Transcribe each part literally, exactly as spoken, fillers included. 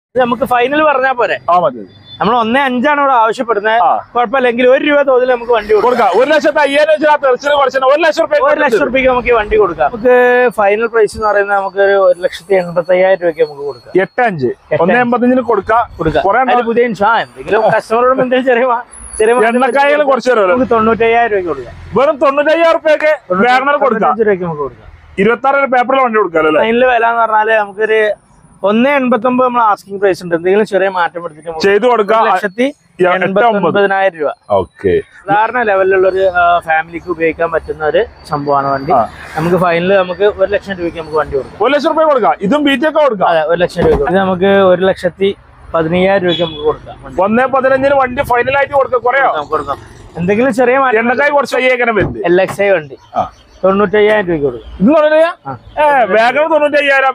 നമുക്ക് ഫൈനൽ പറഞ്ഞാൽ പോരെ? നമ്മൾ ഒന്നേ അഞ്ചാണ് ഇവിടെ ആവശ്യപ്പെടുന്നത്. കുഴപ്പമില്ലെങ്കിൽ ഒരു രൂപ തോതിൽ നമുക്ക് വണ്ടി കൊടുക്കാം. ഒരു ലക്ഷത്തി അയ്യായിരം ഒരു ലക്ഷം രൂപ ഒരു ലക്ഷം രൂപയ്ക്ക് നമുക്ക് വണ്ടി കൊടുക്കാം. നമുക്ക് ഫൈനൽ പ്രൈസ് എന്ന് പറയുന്നത് നമുക്ക് ഒരു ഒരു ലക്ഷത്തി എൺപത്തി അയ്യായിരം രൂപയ്ക്ക് നമുക്ക് കൊടുക്കാം. എട്ട് അഞ്ച് ഒന്നേ എൺപത്തിയഞ്ചിന് കൊടുക്കാം. പുതിയ എന്തെങ്കിലും കസ്റ്റമറോടും എന്തെങ്കിലും ചെറിയ എണ്ണക്കായകൾ കുറച്ച് നമുക്ക് തൊണ്ണൂറ്റി അയ്യായിരം രൂപയ്ക്ക് കൊടുക്കാം. വെറും തൊണ്ണൂറ്റി അയ്യായിരം രൂപയ്ക്ക് കൊടുക്കാം. നമുക്ക് കൊടുക്കാം. ഇരുപത്തി ആറ് പേപ്പറിൽ വണ്ടി കൊടുക്കാം. ഫൈനൽ വില എന്ന് പറഞ്ഞാല് നമുക്കൊരു ഒന്നേ എൺപത്തി ഒമ്പത് നമ്മൾ ആസ്കിംഗ് പ്രൈസ് ഉണ്ട്. എന്തെങ്കിലും ചെറിയ മാറ്റം എടുത്തിട്ട് ചെയ്തു കൊടുക്കാം. ലക്ഷത്തി ഒമ്പതിനായിരം രൂപ സാധാരണ ലെവലിലുള്ള ഒരു ഫാമിലിക്ക് ഉപയോഗിക്കാൻ പറ്റുന്ന ഒരു സംഭവമാണ് വണ്ടി. നമുക്ക് ഫൈനൽ നമുക്ക് ഒരു ലക്ഷം രൂപയ്ക്ക് നമുക്ക് വണ്ടി കൊടുക്കാം. ഒരു ലക്ഷം രൂപ കൊടുക്കാം. ഇതും ബീറ്റൊക്കെ കൊടുക്കാം. അതെ, ഒരു ലക്ഷം രൂപ. ഇത് നമുക്ക് ഒരു ലക്ഷത്തി പതിനയ്യായിരം രൂപയ്ക്ക് നമുക്ക് കൊടുക്കാം. ഒന്നേ പതിനഞ്ചിന് വണ്ടി ഫൈനലായിട്ട് കൊടുക്കാം. കൊടുക്കാം. എന്തെങ്കിലും ചെറിയ എണ്ണക്കായി കുറച്ച് എൽ എക്സ് ഐ വണ്ടി തൊണ്ണൂറ്റി അയ്യായിരം രൂപയ്ക്ക് കൊടുക്കാം. ഇത് വേഗം തൊണ്ണൂറ്റി അയ്യായിരം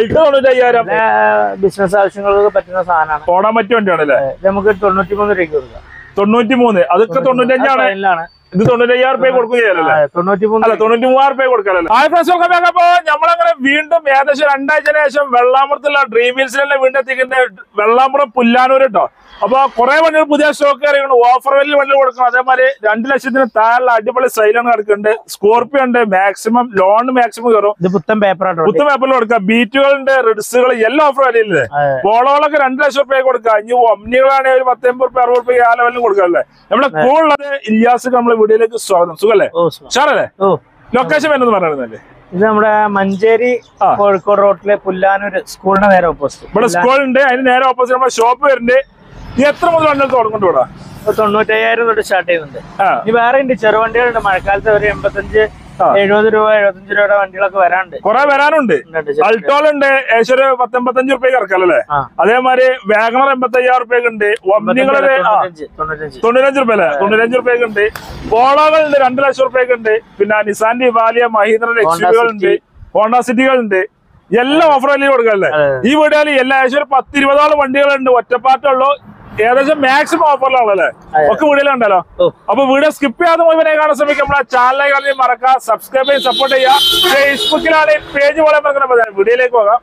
ബിസിനസ് ആവശ്യങ്ങൾക്ക് പറ്റുന്ന സാധനമാണ്. ഓടാൻ പറ്റിയ വണ്ടിയാണല്ലേ? നമുക്ക് തൊണ്ണൂറ്റി മൂന്ന് രൂപയ്ക്ക് കൊടുക്കാം. തൊണ്ണൂറ്റി മൂന്ന് അതൊക്കെ തൊണ്ണൂറ്റി അഞ്ചാണ്. ഇത് തൊണ്ണൂറ്റി അയ്യായിരം രൂപ കൊടുക്കും ചെയ്യാലല്ലേ? തൊണ്ണൂറ്റി മൂന്ന് തൊണ്ണൂറ്റി മൂവായിരം രൂപ കൊടുക്കാനല്ലേ? ആ ഫ്രണ്ട്സ് അപ്പൊ നമ്മളങ്ങനെ വീണ്ടും ഏകദേശം രണ്ടാഴ്ചന് ശേഷം വെള്ളാമ്പുറത്തുള്ള ഡ്രീം വീൽസിലെ വീണ്ടും എത്തിക്കുന്ന വെള്ളാമ്പുറം പുല്ലാനൂർ കേട്ടോ. അപ്പൊ കുറെ വണ്ടികൾ പുതിയ സ്റ്റോക്ക് അറിയണം. ഓഫർ വലിയ വണ്ടി കൊടുക്കണം. അതേമാതിരി രണ്ടു ലക്ഷത്തിന് താഴെ അടിപൊളി സൈലാണ് കിടക്കുന്നുണ്ട്. സ്കോർപ്പിയോ ഉണ്ട്. മാക്സിമം ലോൺ മാക്സിമം കയറും. പുത്തൻ പേപ്പറാണ്. പുത്തൻ പേപ്പറിൽ കൊടുക്കാം. ബീറ്റുകളുണ്ട്, റിഡ്സുകൾ എല്ലാം ഓഫർ വരില്ലേ? പോളോകളൊക്കെ രണ്ടു ലക്ഷം റുപ്യ കൊടുക്കാം. ഇനി ഒമ്നികളാണെങ്കിൽ ഒരു പത്തൊമ്പത് റുപ്യ അറുപത് റുപ്യ ആ ലെവലിലും കൊടുക്കാല്ലേ? നമ്മുടെ കൂടുതൽ ഇല്ലാസ് നമ്മളെ വീഡിയോയിലേക്ക് സ്വാഗതം. സുഖല്ലേ? ഷാറല്ലേ? ലൊക്കേഷൻ വരുന്നത് പറഞ്ഞല്ലേ? ഇത് നമ്മുടെ മഞ്ചേരി കോഴിക്കോട് റോഡിലെ പുല്ലാനൂർ സ്കൂളിന്റെ നേരെ ഓപ്പോസിറ്റ്. ഇവിടെ സ്കൂളുണ്ട്. അതിന് നേരെ ഓപ്പോസിറ്റ് നമ്മുടെ ഷോപ്പ് വരുന്നുണ്ട്. എത്ര മുതൽ വണ്ടികൾ തുടങ്ങുന്നുണ്ട് ഇവിടെ? തൊണ്ണൂറ്റി അയ്യായിരം തൊട്ട് സ്റ്റാർട്ട് ചെയ്യുന്നുണ്ട്. ഇനി വേറെ ഉണ്ട് ചെറുവണ്ടികളുണ്ട്. മഴക്കാലത്ത് ഒരു എൺപത്തഞ്ച് എഴുപത് രൂപ എഴുപത്തഞ്ച് രൂപയുടെ വണ്ടികളൊക്കെ വരാനുണ്ട്. കുറെ വരാനുണ്ട്. അൾട്ടോളുണ്ട്. ഏകദേശം ഒരു പത്തൊമ്പത്തഞ്ച് റുപ്യക്ക് ഇറക്കാല്ലേ? അതേമാതിരി വാഗണർ എൺപത്തി അയ്യായിരം റുപ്യക്ക് ഉണ്ട്. ഒമ്നികള് തൊണ്ണൂറ്റഞ്ച് റുപ്യ അല്ലേ? തൊണ്ണൂറ്റഞ്ച് റുപ്യക്ക് ഉണ്ട്. പോളോകളുണ്ട്. രണ്ടു ലക്ഷം റുപ്യക്ക് ഉണ്ട്. പിന്നെ നിസാൻ ഡിവാലിയ, മഹീന്ദ്ര എക്സ്യുവികളുണ്ട്, ഹോണ്ട സിറ്റികളുണ്ട്. എല്ലാം ഓഫർ വലിയ കൊടുക്കല്ലേ? ഈ വീടുകളിൽ എല്ലാ ഏകദേശം ഒരു പത്ത് ഇരുപതോളം വണ്ടികളുണ്ട്. ഒറ്റപ്പാട്ടുള്ളൂ. ഏകദേശം മാക്സിമം ഓഫറിലാണല്ലേ? ഒക്കെ വീഡിയോയിലുണ്ടല്ലോ. അപ്പൊ വീഡിയോ സ്കിപ്പ് ചെയ്യാതെ മുഴുവനെ കാണാൻ ശ്രമിക്കും. നമ്മളെ ചാനലിനെ കാണി മറക്കാം. സബ്സ്ക്രൈബ് ചെയ്ത് സപ്പോർട്ട് ചെയ്യാം. ഫേസ്ബുക്കിലാണ് പേജ് പോലെ മറക്കണം. വീഡിയോയിലേക്ക് പോകാം.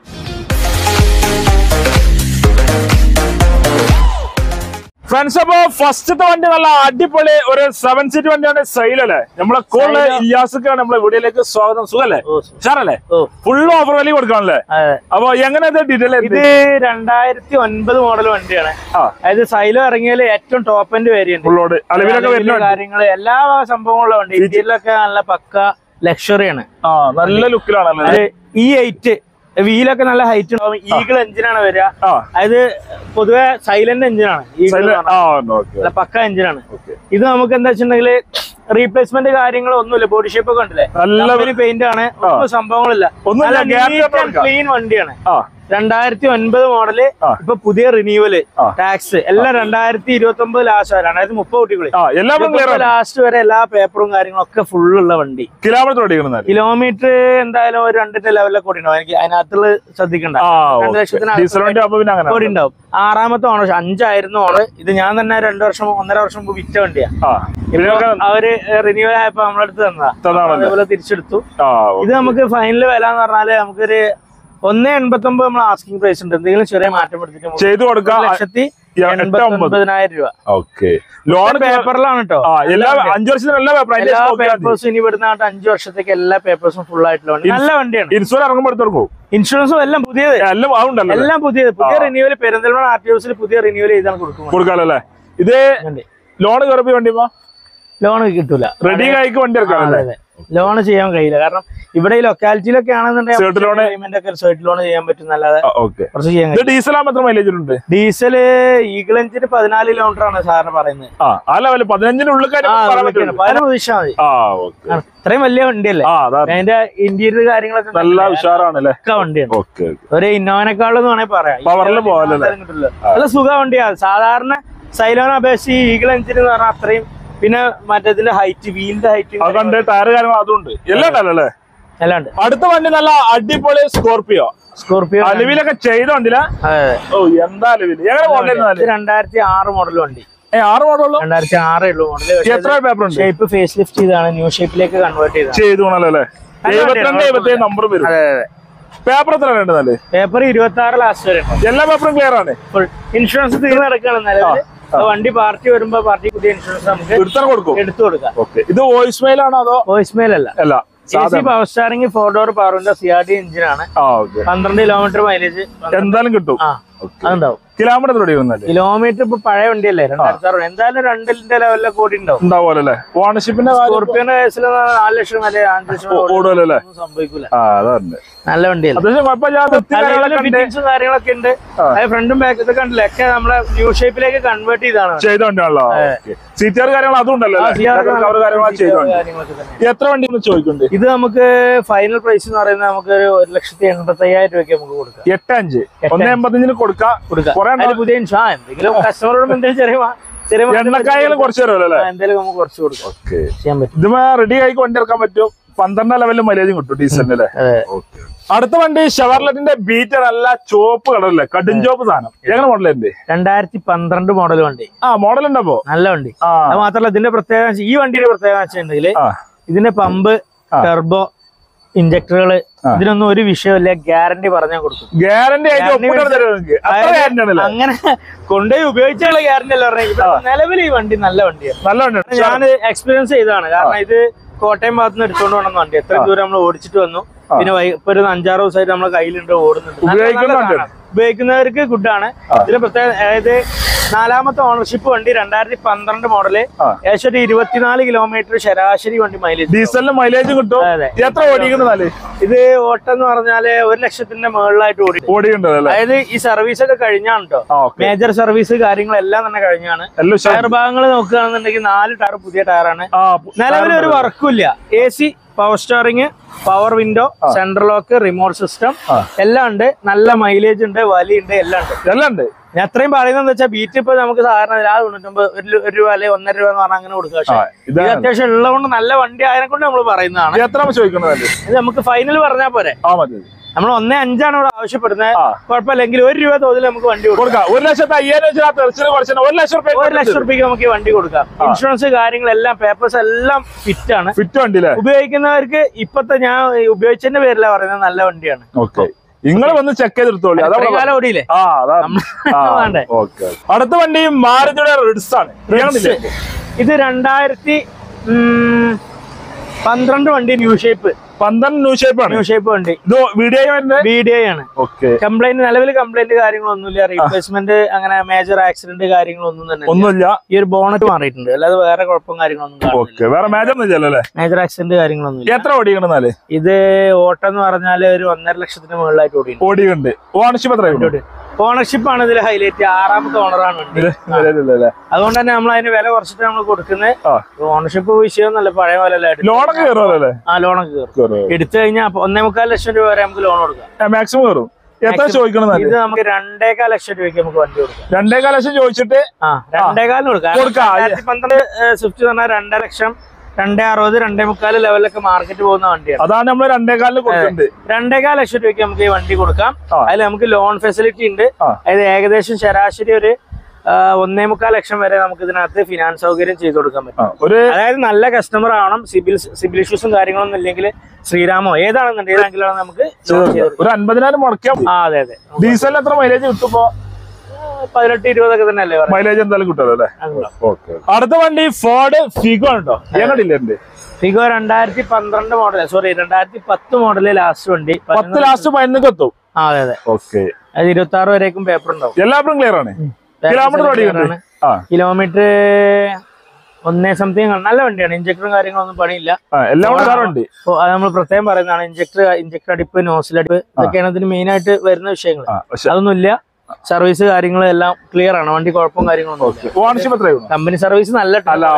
ഫ്രണ്ട്സ് അപ്പൊ ഫസ്റ്റത്തെ വണ്ടി നല്ല അടിപൊളി ഒരു സെവൻ സീറ്റ് വണ്ടിയാണ്. സൈലല്ലേ? നമ്മളെ കോള് ഇല്ലാസക്കാണ് നമ്മളെ വീഡിയോയിലേക്ക് സ്വാഗതം. സുഖല്ലേ? ഷാറല്ലേ? ഫുള്ള് ഓഫർ വലിയ കൊടുക്കാണല്ലേ? അപ്പൊ എങ്ങനെ ഡീറ്റെയിൽ? ഇത് രണ്ടായിരത്തി ഒൻപത് മോഡൽ വണ്ടിയാണ്. അതായത് സൈലോ ഇറങ്ങിയാല് ഏറ്റവും ടോപ്പ് എൻഡ് വേരിയന്റ് കാര്യങ്ങള് എല്ലാ സംഭവങ്ങളുള്ള വണ്ടി. ഇന്ത്യയിലൊക്കെ നല്ല പക്ക ലക്ഷറിയാണ്. നല്ല ലുക്കിലാണ്. ഈ എയ്റ്റ് വീലൊക്കെ നല്ല ഹൈറ്റ് ഉണ്ടാവും. ഈഗിൾ എഞ്ചിനാണ് വരിക. അതായത് പൊതുവെ സൈലന്റ് എഞ്ചിനാണ്. ഈഗിൾ പക്ക എഞ്ചിനാണ്. ഇത് നമുക്ക് എന്താ വെച്ചിട്ടുണ്ടെങ്കിൽ റീപ്ലേസ്മെന്റ് കാര്യങ്ങളോ ഒന്നുമില്ല. ബോഡി ഷേപ്പ് ഒക്കെ ഉണ്ടല്ലേ? നല്ല പെയിന്റ് ആണ്. ഒന്നും സംഭവങ്ങളില്ല. ക്ലീൻ വണ്ടിയാണ്. രണ്ടായിരത്തി ഒൻപത് മോഡല്. ഇപ്പൊ പുതിയ റിന്യൂവല് ടാക്സ് എല്ലാം രണ്ടായിരത്തി ഇരുപത്തി ഒമ്പത് ലാസ്റ്റ് വരെ രണ്ടായിരത്തി മുപ്പത് കുട്ടികളെ ലാസ്റ്റ് വരെ എല്ലാ പേപ്പറും കാര്യങ്ങളും ഒക്കെ ഫുള്ളുള്ള വണ്ടി. കിലോമീറ്റർ കിലോമീറ്റർ എന്തായാലും ഒരു രണ്ടിന്റെ ലെവലൊക്കെ കൂടി ഉണ്ടാവും. എനിക്ക് അതിനകത്തുള്ള ശ്രദ്ധിക്കണ്ട. രണ്ട് ലക്ഷത്തിന് കൂടി ഉണ്ടാവും. ആറാമത്തെ ഓണർ അഞ്ചായിരുന്നു ഓണർ. ഇത് ഞാൻ തന്നെ രണ്ടു വർഷം ഒന്നര വർഷം മുമ്പ് വിറ്റ വണ്ടിയാ. അവര് റിന്യൂവൽ ആയപ്പോ നമ്മളെടുത്ത് തന്നതാ. അതേപോലെ തിരിച്ചെടുത്തു. ഇത് നമുക്ക് ഫൈനൽ വില എന്ന് പറഞ്ഞാല് നമുക്കൊരു ഒന്നേ എൺപത്തി ഒമ്പത് നമ്മൾ ആസ്കിംഗ് പ്രൈസ് ഉണ്ട്. എന്തെങ്കിലും ചെറിയ മാറ്റം എടുത്തിട്ട് ചെയ്തു കൊടുക്കാം. ലക്ഷത്തി ഒമ്പതിനായിരം രൂപ. ലോൺ പേപ്പറിലാണ് കേട്ടോ. അഞ്ചു വർഷത്തിന് എല്ലാ പേപ്പേഴ്സും ഇനി ഇവിടുന്ന് അഞ്ചു വർഷത്തേക്ക് എല്ലാ പേപ്പേഴ്സും ഫുൾ ആയിട്ടുള്ള വണ്ടി. നല്ല വണ്ടിയാണ്. ഇൻഷുറൻസ് ഇറങ്ങുമ്പോൾ ഇൻഷുറൻസും എല്ലാം പുതിയത്. എല്ലാം പുതിയത്. പുതിയ റിന്യൂവൽ പെരിന്തൽമണ്ണ ആർ ടി ഓസിൽ പുതിയ റിന്യൂവൽ ചെയ്താണ് കൊടുക്കുന്നത്. ഇത് ലോൺ കയറി വണ്ടി ലോൺ കിട്ടൂല. റെഡി ആയിക്ക് വണ്ടി ഇറക്കാം. ലോൺ ചെയ്യാൻ കഴിയില്ല. കാരണം ഇവിടെ ഈ ലൊക്കാലിറ്റിയിലൊക്കെ ആണെന്നുണ്ടെങ്കിൽ ലോൺ ചെയ്യാൻ പറ്റും. നല്ലത് കുറച്ച് ചെയ്യാൻ കഴിയും. ഡീസൽ ആകുമ്പോൾ മൈലേജ് ഉണ്ട്? ഡീസല് ഈഗിൾ എഞ്ചിന് പതിനാല് കിലോമീറ്റർ ആണ് സാറിന് പറയുന്നത്. ഇത്രയും വലിയ വണ്ടിയല്ലേ? അതിന്റെ ഇന്റീരിയർ കാര്യങ്ങളൊക്കെ നല്ല ഉഷാറാണ്. വണ്ടിയാണ്. ഒരു ഇന്നോവനെക്കാളെന്ന് വേണമെങ്കിൽ പറയാം. നല്ല സുഖ വണ്ടിയാണ്. സാധാരണ സൈലോനെ അപേക്ഷിച്ച് ഈഗിൾ എഞ്ചിൻ എന്ന് പറഞ്ഞാൽ അത്രയും. പിന്നെ മറ്റേതിന്റെ ഹൈറ്റ്, വീലിന്റെ ഹൈറ്റ്, ടയർ കാര്യങ്ങൾ അതുണ്ട്. എല്ലാം ഉണ്ടല്ലേ? എല്ലാം ഉണ്ട്. അടുത്ത വണ്ടി നല്ല അടിപൊളി സ്കോർപിയോ. സ്കോർപിയോ അലവിലൊക്കെ ചെയ്ത വണ്ടിയില്ല? ഓ എന്താ അലവില്? രണ്ടായിരത്തി ആറ് മോഡൽ വണ്ടി. ആറ് മോഡൽ രണ്ടായിരത്തി ആറ് ഉള്ളു മോഡൽ. എത്ര പേപ്പർ ഉണ്ട്? ഷേപ്പ് ഫേസ് ലിഫ്റ്റ് ചെയ്താണ്. ന്യൂ ഷേപ്പിലേക്ക് കൺവേർട്ട് ചെയ്തത്. ചെയ്തു എഴുപത്തിരണ്ട് എഴുപത്തി നമ്പർ വരും. പേപ്പർ എത്ര വേണ്ടതല്ലേ? പേപ്പർ ഇരുപത്തി ആറ് ലാസ്റ്റ് വരെ എല്ലാ പേപ്പറും ക്ലിയർ ആണ്. ഇൻഷുറൻസ് തീർന്നു കിടക്കുകയാണ് നിലവിൽ. വണ്ടി പാർട്ടി വരുമ്പോ പാർട്ടി പുതിയ ഇൻഷുറൻസ് നമുക്ക് കൊടുക്കും എടുത്തു കൊടുക്കാം. ഇത് വോയിസ് മെയിൽ ആണോ അതോ? വോയിസ് മെയിൽ അല്ല, അല്ല. പവർ സ്റ്റാറിംഗ് ഫോർ ഡോർ പവറിന്റെ സി ആർ ഡി എഞ്ചിനാണ്. പന്ത്രണ്ട് കിലോമീറ്റർ മൈലേജ് എന്തായാലും കിട്ടും. അതുണ്ടാവും. കിലോമീറ്റർ കിലോമീറ്റർ ഇപ്പൊ പഴയ വണ്ടിയല്ലേ, രണ്ടായിരത്തി അറുപത് എന്തായാലും രണ്ടിന്റെ ലെവലിലൊക്കെ കൂടി ഉണ്ടാവും. ഉണ്ടാവുമല്ലേ? ഓണർഷിപ്പിന്റെ സ്കോർപ്പിയോന്റെ കേസിൽ നാല് ലക്ഷം വരെ അഞ്ച് ലക്ഷം സംഭവിക്കൂല. നല്ല വണ്ടിയല്ലേ, ഫിറ്റിംഗ്സും കാര്യങ്ങളൊക്കെ ഉണ്ട്. അത് ഫ്രണ്ടും ബാക്ക് ഇതൊക്കെ ഉണ്ടല്ലോ, ഒക്കെ നമ്മളെ ന്യൂ ഷേപ്പിലേക്ക് കൺവേർട്ട് ചെയ്താണ്. സീറ്റുകാർ കാര്യങ്ങൾ അതും ഉണ്ടല്ലോ. എത്ര വണ്ടി ചോദിക്കുന്നുണ്ട്? ഇത് നമുക്ക് ഫൈനൽ പ്രൈസ് എന്ന് പറയുന്നത് നമുക്ക് ഒരു ലക്ഷത്തി എൺപത്തി അയ്യായിരം രൂപയ്ക്ക് നമുക്ക് കൊടുക്കാം. എട്ട് അഞ്ച് ഒന്നേ എൺപത്തഞ്ചിന് കൊടുക്കാം. പുതിയ എന്തെങ്കിലും കസ്റ്റമറോടും എന്തെങ്കിലും ചെറിയ ചെറിയ എണ്ണക്കായാലും കുറച്ച് തരുമല്ലോ, എന്തെങ്കിലും നമുക്ക് കുറച്ച് കൊടുക്കാം, ചെയ്യാൻ പറ്റും. ഇത് റെഡി ആയി വണ്ടി ഇറക്കാൻ പറ്റും. പന്ത്രണ്ടാം ലെവലിൽ മൈലേജും കിട്ടും ഡീസലിന്. അടുത്ത വണ്ടി ഷെവർലെറ്റിന്റെ ബീറ്റ് നല്ല ചോപ്പ് കളറല്ലേ, കടും ചോപ്പ് സാധനം. എങ്ങനെ മോഡലുണ്ട്? രണ്ടായിരത്തി പന്ത്രണ്ട് മോഡൽ വണ്ടി. ആ മോഡൽ ഉണ്ടപ്പോ നല്ല വണ്ടി. അത് മാത്രല്ല ഇതിന്റെ പ്രത്യേകത, ഈ വണ്ടിയുടെ പ്രത്യേകത വെച്ചിട്ടുണ്ടെങ്കിൽ ഇതിന്റെ പമ്പ്, ടെർബോ, ഇഞ്ചക്ടറുകള് ഇതിനൊന്നും ഒരു വിഷയമില്ല, ഗ്യാരണ്ടി പറഞ്ഞാൽ കൊടുക്കും. ഗ്യാരണ്ടി അങ്ങനെ കൊണ്ടുപോയി ഉപയോഗിച്ചുള്ള ഗ്യാരണ്ടി അല്ല പറഞ്ഞത്. നിലവിൽ ഈ വണ്ടി നല്ല വണ്ടിയാണ്, നല്ല വണ്ടിയാണ്. ഞാൻ എക്സ്പീരിയൻസ് ചെയ്തതാണ്. കാരണം ഇത് കോട്ടയം ഭാഗത്ത് നിന്ന് എടുത്തോണ്ട് വന്ന വണ്ടി. എത്ര ദൂരം നമ്മൾ ഓടിച്ചിട്ട് വന്നു. പിന്നെ ഇപ്പൊ ഒരു അഞ്ചാറ് ദിവസമായിട്ട് നമ്മളെ കയ്യിലുണ്ട്, ഓടുന്നുണ്ട്. ഉപയോഗിക്കുന്നവർക്ക് ഗുഡാണ്. ഇതിന് പ്രത്യേക അതായത് നാലാമത്തെ ഓണർഷിപ്പ് വണ്ടി, രണ്ടായിരത്തി പന്ത്രണ്ട് മോഡല്, ഏകദേശം ഒരു ഇരുപത്തിനാല് കിലോമീറ്റർ ശരാശരി വണ്ടി മൈലേജ്. ഡീസലിന് മൈലേജ് കിട്ടും. എത്ര ഓടിക്കുന്നത്? ഇത് ഓട്ടം എന്ന് പറഞ്ഞാല് ഒരു ലക്ഷത്തിന്റെ മുകളിലായിട്ട് ഓടി ഓടിയുണ്ട്. അതായത് ഈ സർവീസ് ഒക്കെ കഴിഞ്ഞാണ് കേട്ടോ, മേജർ സർവീസ് കാര്യങ്ങളെല്ലാം തന്നെ കഴിഞ്ഞാണ്. ടയർ ഭാഗങ്ങൾ നോക്കുകയാണെന്നുണ്ടെങ്കിൽ നാല് ടയർ പുതിയ ടയറാണ്. നിലവിൽ ഒരു വർക്കും ഇല്ല. A C, power steering, power window, central lock, remote system എല്ലാം ഉണ്ട്. നല്ല മൈലേജ് ഉണ്ട്, വലിയുണ്ട്, എല്ലാം ഉണ്ട്, എല്ലാം ഉണ്ട്. ഞാൻ അത്രയും പറയുന്നത് വെച്ചാൽ ബീറ്റ് ഇപ്പൊ നമുക്ക് സാധാരണ ആ തൊണ്ണൂറ്റൊമ്പത് ഒരു രൂപ അല്ലെ ഒന്നര രൂപ എന്ന് പറഞ്ഞാൽ അങ്ങനെ കൊടുക്കുക. പക്ഷേ ഇത് അത്യാവശ്യം ഉള്ളതുകൊണ്ട് നല്ല വണ്ടി ആയതിനെ കൊണ്ട് നമ്മൾ പറയുന്നതാണ്. എത്ര ചോദിക്കുന്നത്? ഇത് നമുക്ക് ഫൈനൽ പറഞ്ഞാൽ പോരെ. നമ്മൾ ഒന്നേ അഞ്ചാണ് ഇവിടെ ആവശ്യപ്പെടുന്നത്. കുഴപ്പമില്ലെങ്കിൽ ഒരു രൂപ തോതിൽ നമുക്ക് വണ്ടി കൊടുക്കാം. ഒരു ലക്ഷത്തി അയ്യായിരം ഒരു ലക്ഷം രൂപ ഒരു ലക്ഷം രൂപയ്ക്ക് നമുക്ക് ഈ വണ്ടി കൊടുക്കാം. ഇൻഷുറൻസ് കാര്യങ്ങളെല്ലാം പേപ്പേഴ്സ് എല്ലാം ഫിറ്റ് ആണ്. ഫിറ്റ് വണ്ടി ഉപയോഗിക്കുന്നവർക്ക് ഇപ്പത്തെ ഞാൻ ഉപയോഗിച്ചതിന്റെ പേരില പറയുന്നത് നല്ല വണ്ടിയാണ്. നിങ്ങൾ വന്ന് ചെക്ക് ചെയ്തെടുത്തോളൂ. കാലം ഓടിയില്ലേ. അടുത്ത വണ്ടി മാരുതിയുടെ റിഡ്സ് ആണ്. ഇത് രണ്ടായിരത്തി പന്ത്രണ്ട് വണ്ടി, ന്യൂ ഷേപ്പ്. പന്ത്രണ്ട് ന്യൂ ഷേപ്പ് ആണ്. ന്യൂ ഷേപ്പ് വണ്ടി. ഇത് വീഡിയോ വീഡിയോ ആണ്. കംപ്ലൈന്റ് നിലവിൽ കംപ്ലൈന്റ് കാര്യങ്ങളൊന്നുമില്ല. റീപ്ലേസ്മെന്റ് അങ്ങനെ മേജർ ആക്സിഡന്റ് കാര്യങ്ങളൊന്നും തന്നെ ഒന്നുമില്ല. ഈ ഒരു ബോണറ്റ് മാറിയിട്ടുണ്ട്, അല്ലാതെ വേറെ കുഴപ്പം കാര്യങ്ങളൊന്നും വേറെ മേജർ ആക്സിഡന്റ് കാര്യങ്ങളൊന്നും. എത്ര ഓടിക്കണെന്നാല്? ഇത് ഓട്ടം എന്ന് പറഞ്ഞാല് ഒരു ഒന്നര ലക്ഷത്തിന് മുകളിലായിട്ട് ഓടി ഓടിയുണ്ട്. ഓണർഷിപ്പ് എത്ര? ഓണർഷിപ്പ് ആണ് ഇതിൽ ഹൈലൈറ്റ്. ആറാമത്തെ ഓണറാണ് വണ്ടി. അതുകൊണ്ട് തന്നെ നമ്മൾ അതിന് വില കുറച്ചിട്ട് നമ്മൾ കൊടുക്കുന്നത്. ഓണർഷിപ്പ് വിഷയമൊന്നുമല്ല, പഴയ പോലെ ലോണൊക്കെ കയറുമല്ലേ? ആ ലോണൊക്കെ കയറും. എടുത്തു കഴിഞ്ഞാൽ ഒന്നേ മുക്കാൽ ലക്ഷം രൂപ വരെ നമുക്ക് ലോൺ കൊടുക്കാം. മാക്സിമം കയറും. എത്ര ചോദിക്കണം? ഇത് നമുക്ക് രണ്ടേകാൽ ലക്ഷം രൂപയ്ക്ക് നമുക്ക് വണ്ടി കൊടുക്കാം. രണ്ടേകാൽ ലക്ഷം ചോദിച്ചിട്ട് ആ രണ്ടേകാലിന് കൊടുക്കാം. രണ്ടായിരത്തി പന്ത്രണ്ട് സ്വിഫ്റ്റ് പറഞ്ഞാൽ രണ്ടര ലക്ഷം, രണ്ടേ അറുപത്, രണ്ടേ മുക്കാല് ലെവലൊക്കെ മാർക്കറ്റ് പോകുന്ന വണ്ടിയാണ്. അതാണ് നമ്മൾ രണ്ടേകാലിന് കൊടുക്കുന്നത്. രണ്ടേകാൽ ലക്ഷം രൂപയ്ക്ക് നമുക്ക് ഈ വണ്ടി കൊടുക്കാം. അതിൽ നമുക്ക് ലോൺ ഫെസിലിറ്റി ഉണ്ട്. അതായത് ഏകദേശം ശരാശരി ഒരു ഒന്നേ മുക്കാൽ ലക്ഷം വരെ നമുക്ക് ഇതിനകത്ത് ഫിനാൻസ് സൗകര്യം ചെയ്ത് കൊടുക്കാൻ പറ്റും. അതായത് നല്ല കസ്റ്റമർ ആവണം. സിബിൽ സിബിൽ ഇഷ്യൂസും കാര്യങ്ങളൊന്നും ഇല്ലെങ്കിൽ ശ്രീരാമോ ഏതാണെന്നുണ്ടെങ്കിലാണ് നമുക്ക് ഒരു അൻപതിനായിരം മുടക്കാം. ആ അതെ അതെ. ഡീസലിന് എത്ര മൈലേജ് കിട്ടുമ്പോ? പതിനെട്ട് ഇരുപതൊക്കെ തന്നെ അല്ലേ മൈലേജ് എന്തായാലും കിട്ടുമല്ലോ അല്ലേ? അടുത്ത വണ്ടി ഫോർഡ് ഫിഗോ ഉണ്ടോ? ഏകണ്ടില്ലേ? ഫിഗോ രണ്ടായിരത്തി പന്ത്രണ്ട് മോഡൽ, സോറി രണ്ടായിരത്തി പത്ത് മോഡല് ലാസ്റ്റ് വണ്ടി. പത്ത് ലാസ്റ്റ് പതിനൊക്കെ എത്തും. ആ അതെ അതെ. ഓക്കെ. അത് ഇരുപത്തി ആറ് വരേക്കും പേപ്പർ ഉണ്ടാവും. എല്ലാവരും ക്ലിയർ ആണ്. കിലോമീറ്റർ കിലോമീറ്റർ ഒന്നേ സംതിങ്. നല്ല വണ്ടിയാണ്. ഇഞ്ചക്ടറും കാര്യങ്ങളൊന്നും പണിയില്ല. അത് നമ്മൾ പ്രത്യേകം പറയുന്നതാണ്. ഇഞ്ചക്ടർ ഇഞ്ചക്ടർ അടിപ്പ്, നോസിൽ അടിപ്പ് ഇതൊക്കെയാണ് ഇതിന് മെയിൻ ആയിട്ട് വരുന്ന വിഷയങ്ങൾ. അതൊന്നുമില്ല. സർവീസ് കാര്യങ്ങളും എല്ലാം ക്ലിയർ ആണ്. വണ്ടി കുഴപ്പം കാര്യങ്ങളൊന്നും. കമ്പനി സർവീസ് നല്ല.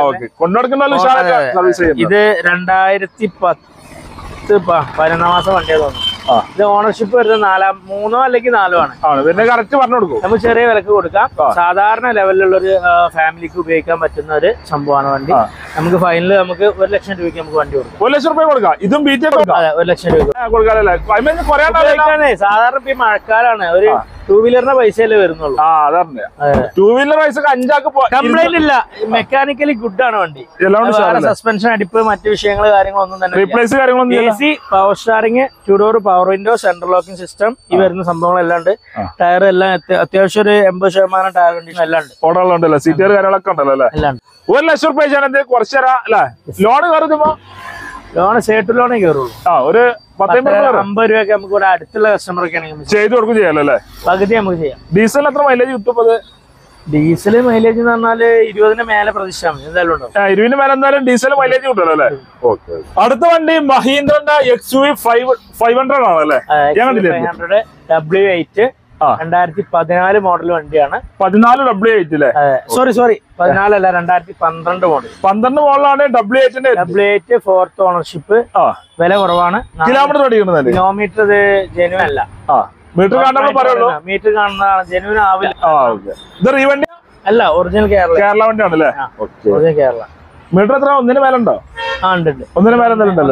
ഇത് രണ്ടായിരത്തി പത്ത് പതിനൊന്നാം മാസം വണ്ടിയാ തോന്നുന്നു. ഇത് ഓണർഷിപ്പ് വരുന്നത് നാലാം മൂന്നോ അല്ലെങ്കിൽ നാലോ ആണ്. നമുക്ക് ചെറിയ വിലക്ക് കൊടുക്കാം. സാധാരണ ലെവലിലുള്ള ഒരു ഫാമിലിക്ക് ഉപയോഗിക്കാൻ പറ്റുന്ന ഒരു സംഭവമാണ് വണ്ടി. നമുക്ക് ഫൈനല് നമുക്ക് ഒരു ലക്ഷം രൂപയ്ക്ക് നമുക്ക് വണ്ടി കൊടുക്കാം. ഒരു ലക്ഷം രൂപ കൊടുക്കാം. ഇതും അതെ ഒരു ലക്ഷം രൂപ. സാധാരണ ഇപ്പൊ ഈ മഴക്കാലാണ്. ഒരു ടൂ വീലറിന്റെ പൈസയല്ലേ വരുന്നുള്ളൂ. ആ അതറിഞ്ഞ ടൂ വീലർ പൈസ അഞ്ചാക്ക് കംപ്ലൈന്റ് ഇല്ല, മെക്കാനിക്കലി ഗുഡ് ആണ് വണ്ടി. സസ്പെൻഷൻ, അടിപ്പ്, മറ്റു വിഷയങ്ങൾ കാര്യങ്ങളൊന്നും തന്നെ. റീപ്ലേസ് കാര്യങ്ങളൊന്നും. A C, power steering, two door power window, central locking system, ഈ വരുന്ന സംഭവങ്ങളെല്ലാം ഉണ്ട്. ടയർ എല്ലാം അത്യാവശ്യം ഒരു എൺപത് ശതമാനം ടയർ കണ്ടീഷൻ എല്ലാം ഉണ്ട്. ഓടല്ലോ സീറ്റർ കാര്യങ്ങളൊക്കെ ഉണ്ടല്ലോ അല്ലേ. എല്ലാം ഉണ്ട്. ഒരു ലക്ഷം റുപ്യ കുറച്ച് തരാം അല്ലേ. ലോൺ കയറുമ്പോ ലോണ് സേട്ട് ലോണേ കയറുള്ളൂ. ആ ഒരു അമ്പത് രൂപയൊക്കെ നമുക്ക് ഇവിടെ അടുത്തുള്ള കസ്റ്റമർക്ക് ചെയ്ത് കൊടുക്കും ചെയ്യാലോ അല്ലേ. പകുതി നമുക്ക് ചെയ്യാം. ഡീസൽ എത്ര മൈലേജ് കിട്ടും? ഡീസല് മൈലേജ് എന്ന് പറഞ്ഞാല് ഇരുപതിന് മേലെ പ്രതീക്ഷ എന്തായാലും ഉണ്ടാവും. ഇരുപതിന് മേലെ എന്തായാലും ഡീസൽ മൈലേജ് കിട്ടുമല്ലോ അല്ലേ. അടുത്ത വണ്ടി മഹീന്ദ്രന്റെ X U V five hundred ആണല്ലേ. ഫൈവ് ഹൺഡ്രഡ് ഡബ്ല്യു എയ്റ്റ് രണ്ടായിരത്തി പതിനാല് മോഡൽ വണ്ടിയാണ്. പതിനാല് ഡബ്ല്യു എയ്റ്റ് അല്ലേ? സോറി സോറി പതിനാലല്ല, രണ്ടായിരത്തി പന്ത്രണ്ട് മോഡൽ. പന്ത്രണ്ട് മോഡലാണ് ഡബ്ല്യു എയ്റ്റിന്റെ. ഡബ്ല്യു എയ്റ്റ് ഫോർത്ത് ഓണർഷിപ്പ്, വില കുറവാണ്. കിലോമീറ്റർ ഓടിക്കുന്നത് കിലോമീറ്റർ ഇത് ജെനുവൻ അല്ല. മീറ്റർ കാണുമ്പോൾ പറയുള്ളൂ. മീറ്റർ കാണുന്നതാണ്, ജെനുവൻ ആവില്ല. ഇത് ഈ വണ്ടി അല്ല, ഒറിജിനൽ കേരള കേരള വണ്ടിയാണല്ലേ. ഒറിജിനൽ കേരള. മീറ്റർ എത്ര ഒന്നിന് മേലുണ്ടോ? ഒന്നിന് മേലെ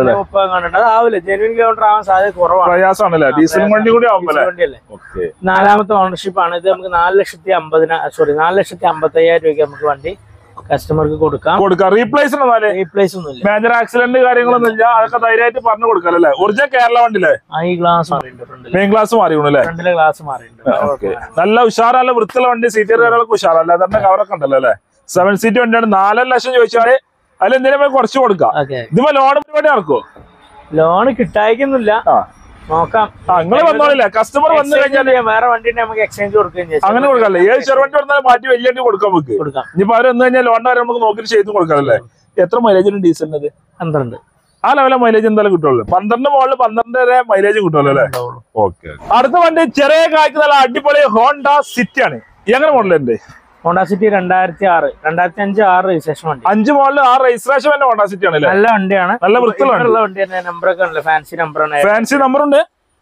ആവില്ല, ജെനുവൻ കിലോമീറ്റർ ആവാൻ സാധ്യത കുറവാണ്. പ്രയാസമാണല്ലേ ഡീസൽ വണ്ടി കൂടി വണ്ടിയല്ലേ. നാലാമത്തെ ഓണർഷിപ്പ് ആണ് ഇത്. നമുക്ക് നാല് ലക്ഷത്തി അമ്പതിന സോറി നാല് ലക്ഷത്തി അമ്പത്തി അയ്യായിരം രൂപയ്ക്ക് നമുക്ക് വണ്ടി കസ്റ്റമർക്ക് കൊടുക്കാം. കൊടുക്കാം. റീപ്ലേസ് റീപ്ലേസ് ഒന്നും ഇല്ല. മേജർ ആക്സിഡന്റ് കാര്യങ്ങളൊന്നും ഇല്ല. അതൊക്കെ ധൈര്യമായിട്ട് പറഞ്ഞു കൊടുക്കാം അല്ലേ. ഒറിജിനൽ കേരള വണ്ടിയില്ലേ. ഈ ഗ്ലാസ് മാറിയിട്ടുണ്ട്, മെയിൻ ഗ്ലാസ് മാറിയുള്ളൂ. ഫ്രണ്ടിലെ ഗ്ലാസ് മാറിയിട്ടുണ്ട്. നല്ല ഉഷാറല്ല, വൃത്തിയുള്ള വണ്ടി. സീറ്റർ കാര്യങ്ങളൊക്കെ ഉഷാറല്ല. തന്നെ കവറൊക്കെ ഉണ്ടല്ലോ അല്ലേ. സെവൻ സീറ്റ് വണ്ടിയാണ്. നാലര ലക്ഷം ചോദിച്ചാല് അതിലെന്തിനും കുറച്ച് കൊടുക്കാം. ഇതിപ്പോ ലോൺ പരിപാടി നടക്കുമോ? ലോൺ കിട്ടായിക്കൊന്നുമില്ല, നോക്കാം. നിങ്ങൾ വന്നോളില്ല, കസ്റ്റമർ വന്നു കഴിഞ്ഞാൽ വേറെ വണ്ടി നമുക്ക് എക്സ്ചേഞ്ച് കൊടുക്കുകയും ചെയ്യാം. അങ്ങനെ കൊടുക്കാല്ലേ. ഏത് ചെറുവണ്ടി വന്നാലും മാറ്റി വലിയ വണ്ടി കൊടുക്കാം നമുക്ക്. ഇനിയിപ്പോ അവർ വന്നു കഴിഞ്ഞാൽ ലോൺ വരെ നമുക്ക് നോക്കി ചെയ്ത് കൊടുക്കാമല്ലേ. എത്ര മൈലേജ് ഡീസലിന്? പന്ത്രണ്ട്. ആ ലെവലെ മൈലേജ് എന്തായാലും കിട്ടുള്ളൂ. പന്ത്രണ്ട് മോളില് പന്ത്രണ്ട് വരെ മൈലേജ് കിട്ടുമല്ലോ അല്ലേ. ഓക്കെ. അടുത്ത വണ്ടി ചെറിയ കായ്ക്ക് നല്ല അടിപൊളി ഹോണ്ട സിറ്റി ആണ്. എങ്ങനെ മോഡലുണ്ട്? ഹോണ്ട സിറ്റി രണ്ടായിരത്തി ആറ് രണ്ടായിരത്തി അഞ്ച് ആറ് രജിസ്ട്രേഷൻ വണ്ടി. അഞ്ച് മോഡൽ ആറ് രജിസ്ട്രേഷൻ തന്നെ ഹോണ്ട സിറ്റി ആണ്. നല്ല വണ്ടിയാണ്, നല്ല വൃത്തിയുള്ള വണ്ടി. നമ്പറൊക്കെ ഉണ്ട്, ഫാൻസി നമ്പറാണ്. ഫാൻസി നമ്പർ ഉണ്ട്.